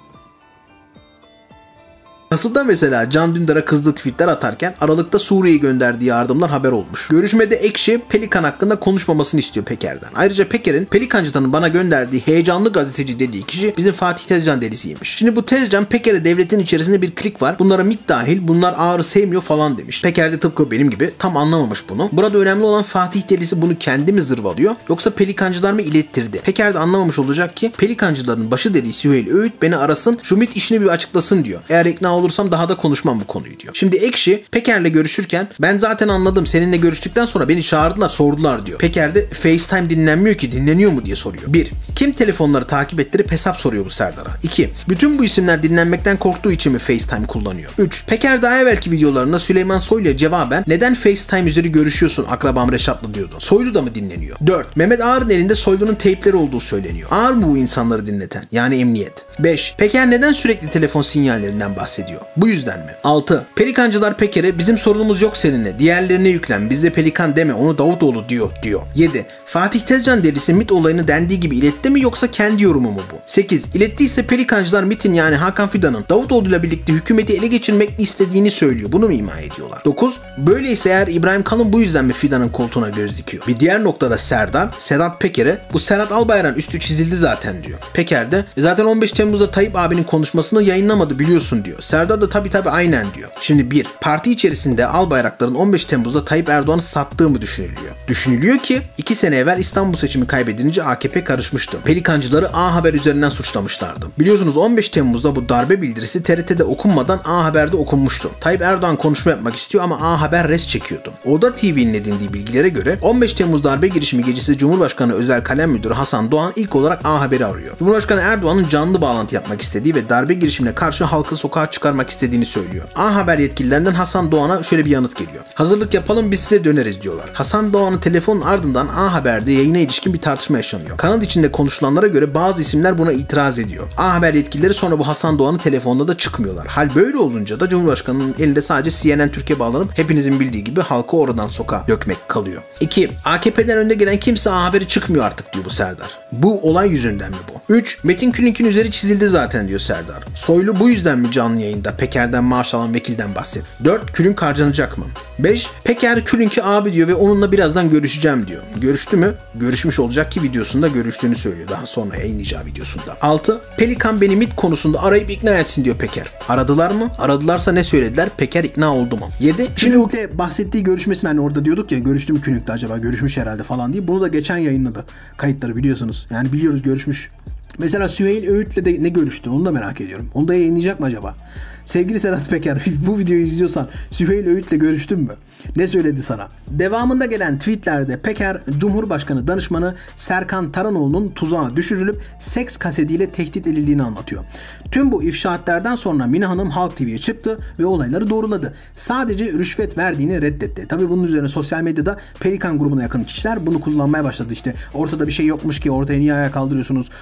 Kasım'da mesela Can Dündar'a kızdığı tweetler atarken Aralık'ta Suriye'ye gönderdiği yardımlar haber olmuş. Görüşmede Ekşi Pelikan hakkında konuşmamasını istiyor Peker'den. Ayrıca Peker'in Pelikancı'nın bana gönderdiği heyecanlı gazeteci dediği kişi bizim Fatih Tezcan delisiymiş. Şimdi bu Tezcan Peker'e devletin içerisinde bir klik var. Bunlara MİT dahil, bunlar Ağrı sevmiyor falan demiş. Peker de tıpkı benim gibi tam anlamamış bunu. Burada önemli olan Fatih delisi bunu kendi mi zırvalıyor yoksa Pelikancılar mı ilettirdi? Peker de anlamamış olacak ki Pelikancıların başı deli Süheyl Öğüt beni arasın, şu MİT işini bir açıklasın diyor. Eğer ikna olursam daha da konuşmam bu konuyu diyor. Şimdi Ekşi Peker'le görüşürken ben zaten anladım, seninle görüştükten sonra beni çağırdılar sordular diyor. Peker de FaceTime dinlenmiyor ki, dinleniyor mu diye soruyor. bir. Kim telefonları takip ettirip hesap soruyor bu Serdar'a? iki. Bütün bu isimler dinlenmekten korktuğu için mi FaceTime kullanıyor? üç. Peker daha evvelki videolarında Süleyman Soylu'ya cevaben neden FaceTime üzeri görüşüyorsun akrabam Reşat'la diyordu. Soylu da mı dinleniyor? dört. Mehmet Ağar'ın elinde Soylu'nun teypleri olduğu söyleniyor. Ağar mı bu insanları dinleten? Yani emniyet. beş. Peker neden sürekli telefon sinyallerinden bahsediyor? Bu yüzden mi? altı. Pelikancılar Peker'e bizim sorunumuz yok seninle, diğerlerine yüklen, bizde Pelikan deme, onu Davutoğlu diyor diyor. yedi. Fatih Tezcan delisi MİT olayını dendiği gibi iletti mi yoksa kendi yorumu mu bu? sekiz. İlettiyse Pelikancılar MİT'in yani Hakan Fidan'ın Davutoğlu ile birlikte hükümeti ele geçirmek istediğini söylüyor. Bunu mu ima ediyorlar? dokuz. Böyleyse eğer İbrahim Kalın bu yüzden mi Fidan'ın koltuğuna göz dikiyor? Bir diğer noktada Serdar, Sedat Peker'e bu Serhat Albayrak'ın üstü çizildi zaten diyor. Peker de zaten on beş Temmuz'da Tayyip abinin konuşmasını yayınlamadı biliyorsun diyor. Serdar da tabi tabi aynen diyor. Şimdi bir, parti içerisinde Albayrakların on beş Temmuz'da Tayyip Erdoğan'ı sattığı mı düşünülüyor? Düşünülüyor ki iki sene evvel İstanbul seçimi kaybedince A K P karışmıştı. Pelikancıları A Haber üzerinden suçlamışlardı. Biliyorsunuz on beş Temmuz'da bu darbe bildirisi T R T'de okunmadan A Haber'de okunmuştu. Tayyip Erdoğan konuşma yapmak istiyor ama A Haber res çekiyordu. Oda T V'nin edindiği bilgilere göre on beş Temmuz darbe girişimi gecesi Cumhurbaşkanı Özel Kalem Müdürü Hasan Doğan ilk olarak A Haber'i arıyor. Cumhurbaşkanı Erdoğan'ın canlı bağlantı yapmak istediği ve darbe girişimine karşı halkı sokağa çıkarmak istediğini söylüyor. A Haber yetkililerinden Hasan Doğan'a şöyle bir yanıt geliyor. Hazırlık yapalım biz size döneriz diyorlar. Hasan Doğan'ın telefonun ardından A Haber'de yayına ilişkin bir tartışma yaşanıyor. Kanal içinde konuşulanlara göre bazı isimler buna itiraz ediyor. A Haber yetkilileri sonra bu Hasan Doğan'ın telefonda da çıkmıyor. Hal böyle olunca da Cumhurbaşkanı'nın elinde sadece C N N Türkiye bağlanıp hepinizin bildiği gibi halkı oradan sokağa dökmek kalıyor. iki. A K P'den önde gelen kimse A Haber'i çıkmıyor artık diyor bu Serdar. Bu olay yüzünden mi bu? üç. Metin Külünk'ün üzeri çizildi zaten diyor Serdar. Soylu bu yüzden mi canlı yayında Peker'den maaş alan vekilden bahset? dört. Külünk harcanacak mı? beş. Peker Külünk'e abi diyor ve onunla birazdan görüşeceğim diyor. Görüştü mü? Görüşmüş olacak ki videosunda görüştüğünü söylüyor daha sonra yayınlayacağı videosunda. altı. Pelikan beni MİT konusunda arayıp ikna etsin diyor Peker. Aradılar mı? Aradılarsa ne söylediler? Peker ikna oldu mu? yedi. Şimdi bu bahsettiği görüşmesini hani orada diyorduk ya görüştü mü Külünk'te acaba? Görüşmüş herhalde falan diye. Bunu da geçen yayınladı. Kayıtları biliyorsunuz. Yani biliyoruz görüşmüş. Mesela Süheyl Öğüt'le de ne görüştü? Onu da merak ediyorum. Onu da yayınlayacak mı acaba? Sevgili Sedat Peker, bu videoyu izliyorsan Süheyl Öğüt'le görüştün mü? Ne söyledi sana? Devamında gelen tweetlerde Peker, Cumhurbaşkanı danışmanı Serkan Taranoğlu'nun tuzağa düşürülüp seks kasetiyle tehdit edildiğini anlatıyor. Tüm bu ifşaatlerden sonra Mine Hanım Halk T V'ye çıktı ve olayları doğruladı. Sadece rüşvet verdiğini reddetti. Tabii bunun üzerine sosyal medyada Pelikan grubuna yakın kişiler bunu kullanmaya başladı. İşte ortada bir şey yokmuş ki ortaya niye ayağa kaldırıyorsunuz? Bu iş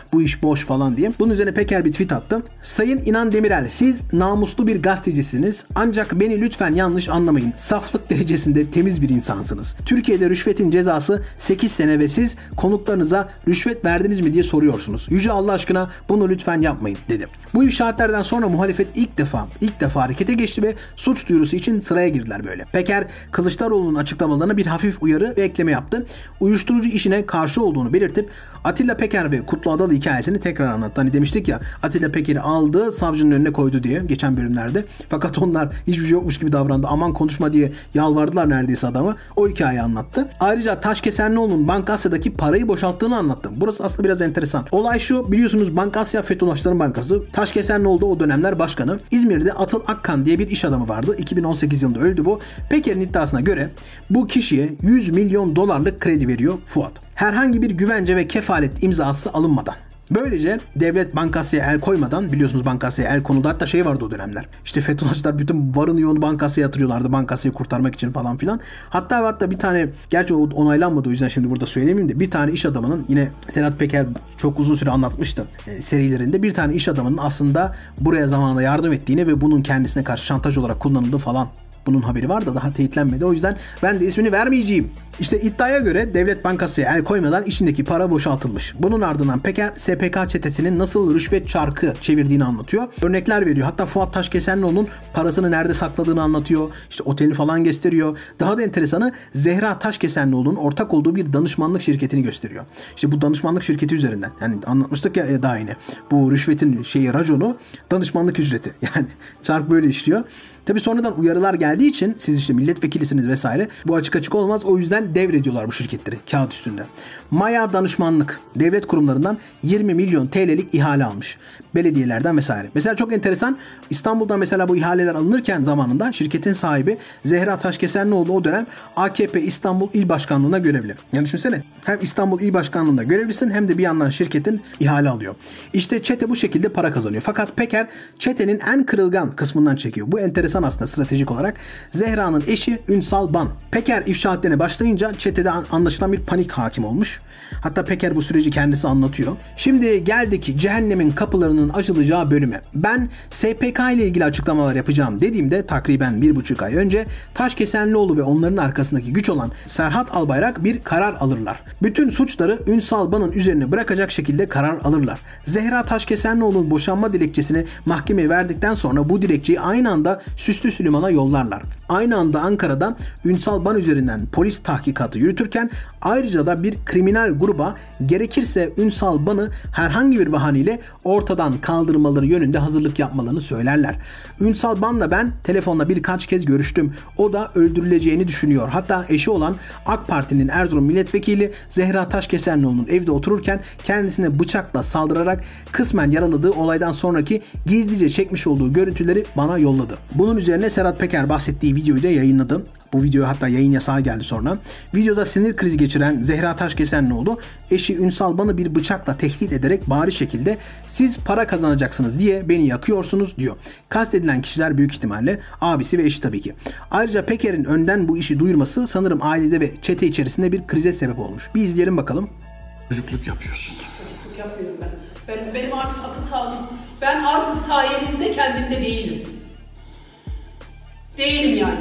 boş falan diye. Bunun üzerine Peker bir tweet attı. Sayın İnan Demirel, siz namuslu bir gazetecisiniz. Ancak beni lütfen yanlış anlamayın. Saflık derecesinde temiz bir insansınız. Türkiye'de rüşvetin cezası sekiz sene ve siz konuklarınıza rüşvet verdiniz mi diye soruyorsunuz. Yüce Allah aşkına bunu lütfen yapmayın dedi. Bu ifşaatlerden sonra muhalefet ilk defa ilk defa harekete geçti ve suç duyurusu için sıraya girdiler böyle. Peker, Kılıçdaroğlu'nun açıklamalarına bir hafif uyarı ve ekleme yaptı. Uyuşturucu işine karşı olduğunu belirtip Atilla Peker ve Kutlu Adalı hikayesini tekrar anlattı. Hani demiştik ya, Atilla Peker'i aldı, savcının önüne koydu diye geçen bölümlerde. Fakat onlar hiçbir şey yokmuş gibi davrandı. Aman konuşma diye yalvardılar neredeyse adamı. O hikayeyi anlattı. Ayrıca Taşkesenlioğlu'nun Bank Asya'daki parayı boşalttığını anlattı. Burası aslında biraz enteresan. Olay şu, biliyorsunuz Bank Asya Fethullahçıların Bankası. Taşkesenlioğlu da o dönemler başkanı. İzmir'de Atıl Akkan diye bir iş adamı vardı. iki bin on sekiz yılında öldü bu. Peker'in iddiasına göre bu kişiye yüz milyon dolarlık kredi veriyor Fuat. Herhangi bir güvence ve kefalet imzası alınmadan. Böylece devlet Bankasya'ya el koymadan, biliyorsunuz Bankasya'ya el konuldu, hatta şey vardı o dönemler. İşte Fethullahçılar bütün varını yoğunu Bankasya'ya yatırıyorlardı, Bankasya'yı kurtarmak için falan filan. Hatta hatta bir tane, gerçi onaylanmadı o yüzden şimdi burada söylemeyeyim de, bir tane iş adamının, yine Sedat Peker çok uzun süre anlatmıştı e, serilerinde, bir tane iş adamının aslında buraya zamanında yardım ettiğini ve bunun kendisine karşı şantaj olarak kullanıldığı falan. Bunun haberi var da daha teyitlenmedi. O yüzden ben de ismini vermeyeceğim. İşte iddiaya göre Devlet Bankası'ya el koymadan içindeki para boşaltılmış. Bunun ardından Peker, S P K çetesinin nasıl rüşvet çarkı çevirdiğini anlatıyor. Örnekler veriyor. Hatta Fuat Taşkesenlioğlu'nun parasını nerede sakladığını anlatıyor. İşte otelini falan gösteriyor. Daha da enteresanı, Zehra Taşkesenlioğlu'nun ortak olduğu bir danışmanlık şirketini gösteriyor. İşte bu danışmanlık şirketi üzerinden. Yani anlatmıştık ya daha yine. Bu rüşvetin şeyi, raconu danışmanlık ücreti. Yani çark böyle işliyor. Tabi sonradan uyarılar geldiği için, siz işte milletvekilisiniz vesaire, bu açık açık olmaz. O yüzden devrediyorlar bu şirketleri kağıt üstünde. Maya Danışmanlık devlet kurumlarından yirmi milyon T L'lik ihale almış. Belediyelerden vesaire. Mesela çok enteresan, İstanbul'da mesela bu ihaleler alınırken zamanında şirketin sahibi Zehra Taşkesenlioğlu o dönem A K P İstanbul İl Başkanlığı'na görevli. Yani düşünsene, hem İstanbul İl Başkanlığı'nda görevlisin hem de bir yandan şirketin ihale alıyor. İşte çete bu şekilde para kazanıyor. Fakat Peker çetenin en kırılgan kısmından çekiyor. Bu enteresan aslında stratejik olarak. Zehra'nın eşi Ünsal Ban. Peker ifşaatlerine başlayınca çetede anlaşılan bir panik hakim olmuş. Hatta Peker bu süreci kendisi anlatıyor. Şimdi geldik cehennemin kapılarının açılacağı bölüme. Ben S P K ile ilgili açıklamalar yapacağım dediğimde takriben bir buçuk ay önce Taşkesenlioğlu ve onların arkasındaki güç olan Serhat Albayrak bir karar alırlar. Bütün suçları Ünsal Ban'ın üzerine bırakacak şekilde karar alırlar. Zehra Taşkesenlioğlu'nun boşanma dilekçesini mahkemeye verdikten sonra bu dilekçeyi aynı anda Süslü Süleyman'a yollarlar. Aynı anda Ankara'da Ünsal Ban üzerinden polis tahkikatı yürütürken ayrıca da bir kriminal gruba gerekirse Ünsal Ban'ı herhangi bir bahaneyle ortadan kaldırmaları yönünde hazırlık yapmalarını söylerler. Ünsal Ban'la ben telefonla birkaç kez görüştüm. O da öldürüleceğini düşünüyor. Hatta eşi olan AK Parti'nin Erzurum milletvekili Zehra Taşkesenlioğlu'nun evde otururken kendisine bıçakla saldırarak kısmen yaraladığı olaydan sonraki gizlice çekmiş olduğu görüntüleri bana yolladı. Bunun üzerine Serhat Peker bahsettiği videoyu da yayınladı. Bu video hatta yayın yasağı geldi sonra. Videoda sinir krizi geçiren Zehra Taşkesenlioğlu eşi Ünsal Ban'ı bir bıçakla tehdit ederek bariz şekilde siz para kazanacaksınız diye beni yakıyorsunuz diyor. Kastedilen kişiler büyük ihtimalle abisi ve eşi tabii ki. Ayrıca Peker'in önden bu işi duyurması sanırım ailede ve çete içerisinde bir krize sebep olmuş. Bir izleyelim bakalım. Çocukluk yapıyorsun. Çocukluk yapıyorum ben. ben. Benim artık akıl sağlığım. Ben artık sayenizde kendimde değilim. Değilim yani.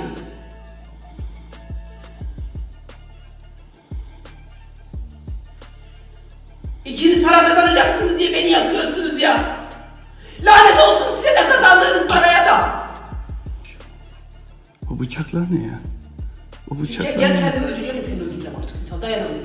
İkiniz para kazanacaksınız diye beni yakıyorsunuz ya. Lanet olsun size de kazandığınız paraya da. O bıçaklar ne ya? O bıçaklar Gel, gel ne? kendimi öldüreceğim ve seni öldüreceğim artık. İnsan dayanamıyorum.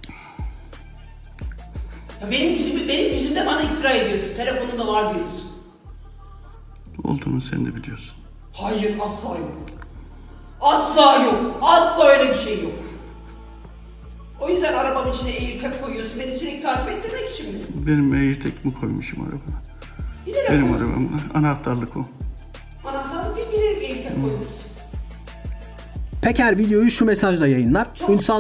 Ya benim yüzümü, benim yüzümde bana iftira ediyorsun. Telefonunda var diyorsun. Olduğunu sen de biliyorsun. Hayır, asla yok. Asla yok. Asla öyle bir şey yok. O yüzden arabamın içine AirTag koyuyorsun. Beni sürekli takip ettirmek için mi? Benim AirTag mi koymuşum arabama? Bilerek Benim koydum. arabam. Anahtarlık o. Anahtarlık değil, bilerek AirTag koymuşsun. Peker videoyu şu mesajla yayınlar. Ünsal Bey,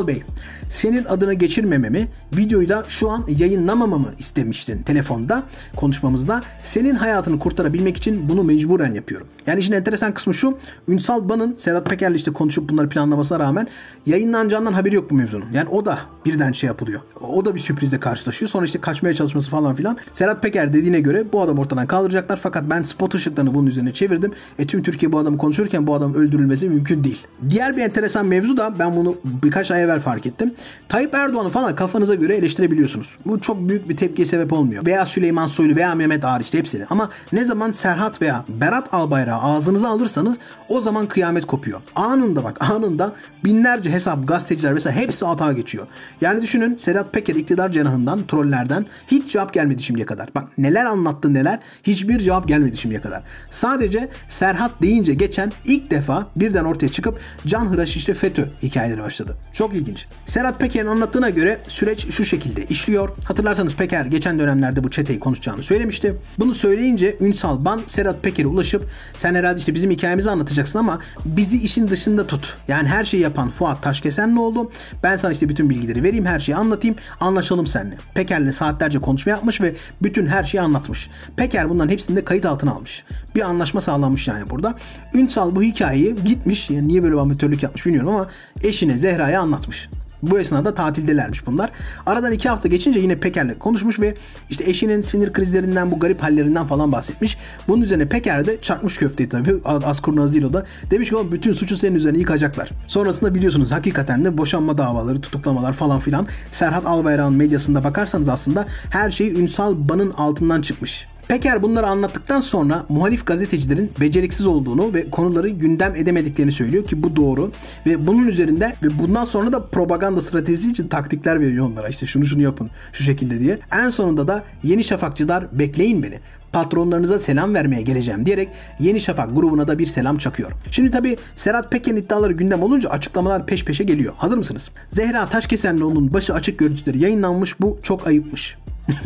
Senin adına geçirmememi, videoyu da şu an yayınlamamamı istemiştin telefonda konuşmamızda. Senin hayatını kurtarabilmek için bunu mecburen yapıyorum. Yani işin enteresan kısmı şu. Ünsal Ban'ın Serhat Peker'le işte konuşup bunları planlamasına rağmen yayınlanacağından haberi yok bu mevzunun. Yani o da birden şey yapılıyor. O da bir sürprizle karşılaşıyor. Sonra işte kaçmaya çalışması falan filan. Serhat Peker dediğine göre bu adam ortadan kaldıracaklar. Fakat ben spot ışıklarını bunun üzerine çevirdim. E tüm Türkiye bu adamı konuşurken bu adamın öldürülmesi mümkün değil. Diğer bir enteresan mevzu da ben bunu birkaç ay evvel fark ettim. Tayyip Erdoğan'ı falan kafanıza göre eleştirebiliyorsunuz. Bu çok büyük bir tepkiye sebep olmuyor. Veya Süleyman Soylu veya Mehmet hariç hepsini. Ama ne zaman Serhat veya Berat Albayrak'ı ağzınıza alırsanız o zaman kıyamet kopuyor. Anında bak anında binlerce hesap, gazeteciler vesaire hepsi atağa geçiyor. Yani düşünün Sedat Peker iktidar cenahından, trollerden hiç cevap gelmedi şimdiye kadar. Bak neler anlattı neler, hiçbir cevap gelmedi şimdiye kadar. Sadece Serhat deyince geçen ilk defa birden ortaya çıkıp canhıraş işte FETÖ hikayeleri başladı. Çok ilginç. Serhat Peker'in anlattığına göre süreç şu şekilde işliyor. Hatırlarsanız Peker geçen dönemlerde bu çeteyi konuşacağını söylemişti. Bunu söyleyince Ünsal Ban Serhat Peker'e ulaşıp sen herhalde işte bizim hikayemizi anlatacaksın ama bizi işin dışında tut. Yani her şeyi yapan Fuat Taşkesen ne oldu? Ben sana işte bütün bilgileri vereyim, her şeyi anlatayım, anlaşalım seninle. Peker'le saatlerce konuşma yapmış ve bütün her şeyi anlatmış. Peker bunların hepsini de kayıt altına almış. Bir anlaşma sağlanmış yani burada. Ünsal bu hikayeyi gitmiş, yani niye böyle bir amatörlük yapmış bilmiyorum ama eşine Zehra'ya anlatmış. Bu esnada tatildelermiş bunlar. Aradan iki hafta geçince yine Peker'le konuşmuş ve işte eşinin sinir krizlerinden, bu garip hallerinden falan bahsetmiş. Bunun üzerine Peker de çakmış köfteyi tabii. Az kurnaz değil o da. Demiş ki bütün suçu senin üzerine yıkacaklar. Sonrasında biliyorsunuz hakikaten de boşanma davaları, tutuklamalar falan filan. Serhat Albayrak'ın medyasında bakarsanız aslında her şey Ünsal Ban'ın altından çıkmış. Peker bunları anlattıktan sonra muhalif gazetecilerin beceriksiz olduğunu ve konuları gündem edemediklerini söylüyor ki bu doğru. Ve bunun üzerinde ve bundan sonra da propaganda stratejisi için taktikler veriyor onlara. İşte şunu şunu yapın şu şekilde diye. En sonunda da Yeni Şafakçılar bekleyin beni, patronlarınıza selam vermeye geleceğim diyerek Yeni Şafak grubuna da bir selam çakıyor. Şimdi tabii Serhat Peker'in iddiaları gündem olunca açıklamalar peş peşe geliyor. Hazır mısınız? Zehra Taşkesenlioğlu'nun başı açık görüntüleri yayınlanmış, bu çok ayıpmış.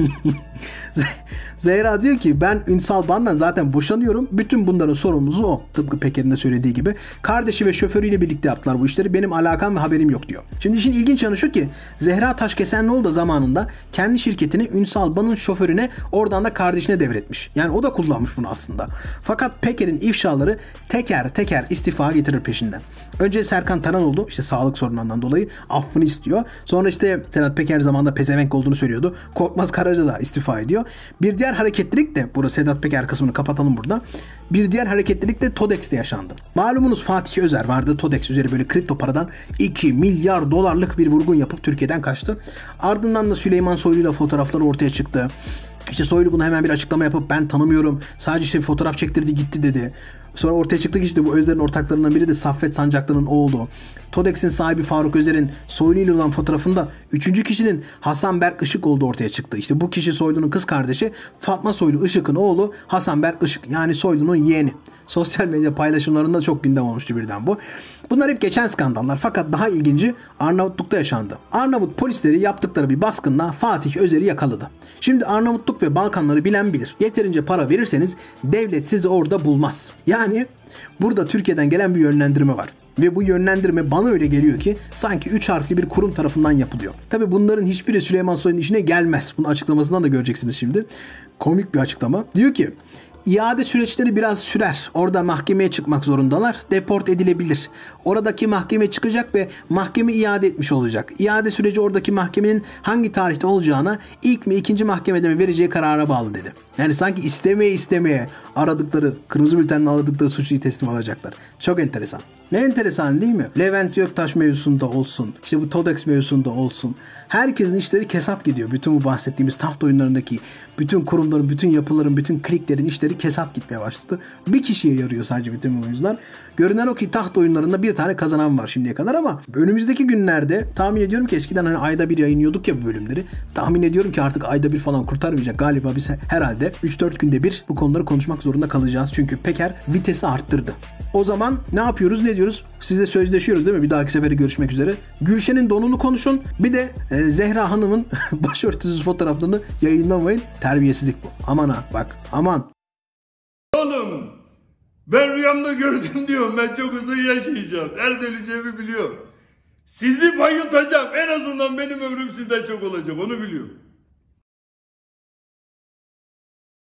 Zehra diyor ki ben Ünsal Ban'dan zaten boşanıyorum. Bütün bunların sorumlusu o. Tıpkı Peker'in de söylediği gibi. Kardeşi ve şoförüyle birlikte yaptılar bu işleri. Benim alakam ve haberim yok diyor. Şimdi işin ilginç yanı şu ki Zehra Taşkesenlioğlu da zamanında kendi şirketini Ünsal Ban'ın şoförüne, oradan da kardeşine devretmiş. Yani o da kullanmış bunu aslında. Fakat Peker'in ifşaları teker teker istifa getirir peşinden. Önce Serkan Taranoğlu işte sağlık sorunlarından dolayı affını istiyor. Sonra işte Serhat Peker zamanında pezevenk olduğunu söylüyordu. Korkmaz Karaca da istifa ediyor. Bir diğer hareketlilik de, burada Sedat Peker kısmını kapatalım burada. Bir diğer hareketlilik de TODEX'te yaşandı. Malumunuz Fatih Özer vardı. TODEX üzeri böyle kripto paradan iki milyar dolarlık bir vurgun yapıp Türkiye'den kaçtı. Ardından da Süleyman Soylu'yla fotoğrafları ortaya çıktı. İşte Soylu bunu hemen bir açıklama yapıp ben tanımıyorum, sadece işte bir fotoğraf çektirdi gitti dedi. Sonra ortaya çıktı ki işte bu Özer'in ortaklarından biri de Saffet Sancaklı'nın oğlu. TODEX'in sahibi Faruk Özer'in Soylu ile olan fotoğrafında üçüncü kişinin Hasan Berk Işık olduğu ortaya çıktı. İşte bu kişi Soylu'nun kız kardeşi, Fatma Soylu Işık'ın oğlu Hasan Berk Işık, yani Soylu'nun yeğeni. Sosyal medya paylaşımlarında çok gündem olmuştu birden bu. Bunlar hep geçen skandallar, fakat daha ilginci Arnavutluk'ta yaşandı. Arnavut polisleri yaptıkları bir baskınla Fatih Özer'i yakaladı. Şimdi Arnavutluk ve Balkanları bilen bilir. Yeterince para verirseniz devlet sizi orada bulmaz. Yani burada Türkiye'den gelen bir yönlendirme var. Ve bu yönlendirme bana öyle geliyor ki sanki üç harfli bir kurum tarafından yapılıyor. Tabi bunların hiçbiri Süleyman Soylu'nun işine gelmez. Bunun açıklamasından da göreceksiniz şimdi. Komik bir açıklama. Diyor ki İade süreçleri biraz sürer. Orada mahkemeye çıkmak zorundalar. Deport edilebilir. Oradaki mahkeme çıkacak ve mahkeme iade etmiş olacak. İade süreci oradaki mahkemenin hangi tarihte olacağına, ilk mi ikinci mahkemede mi vereceği karara bağlı dedi. Yani sanki istemeye istemeye aradıkları, kırmızı bültenle aradıkları suçluyu teslim alacaklar. Çok enteresan. Ne enteresan değil mi? Levent Göktaş mevzusunda olsun, işte bu TODEX mevzusunda olsun. Herkesin işleri kesat gidiyor. Bütün bu bahsettiğimiz taht oyunlarındaki bütün kurumların, bütün yapıların, bütün kliklerin işleri kesat gitmeye başladı. Bir kişiye yarıyor sadece bütün bu mevzular. Görünen o ki taht oyunlarında bir tane kazanan var şimdiye kadar ama önümüzdeki günlerde tahmin ediyorum ki eskiden hani ayda bir yayınlıyorduk ya bu bölümleri. Tahmin ediyorum ki artık ayda bir falan kurtarmayacak. Galiba biz herhalde üç dört günde bir bu konuları konuşmak zorunda kalacağız. Çünkü Peker vitesi arttırdı. O zaman ne yapıyoruz, ne diyoruz? Size sözleşiyoruz değil mi? Bir dahaki sefere görüşmek üzere. Gülşen'in donunu konuşun. Bir de e, Zehra Hanım'ın başörtüsüz fotoğraflarını yayınlamayın. Terbiyesizlik bu. Aman ha bak aman. Oğlum ben rüyamda gördüm diyorum. Ben çok uzun yaşayacağım. Nerede öleceğimi biliyorum. Sizi bayıltacağım. En azından benim ömrüm sizden çok olacak. Onu biliyorum.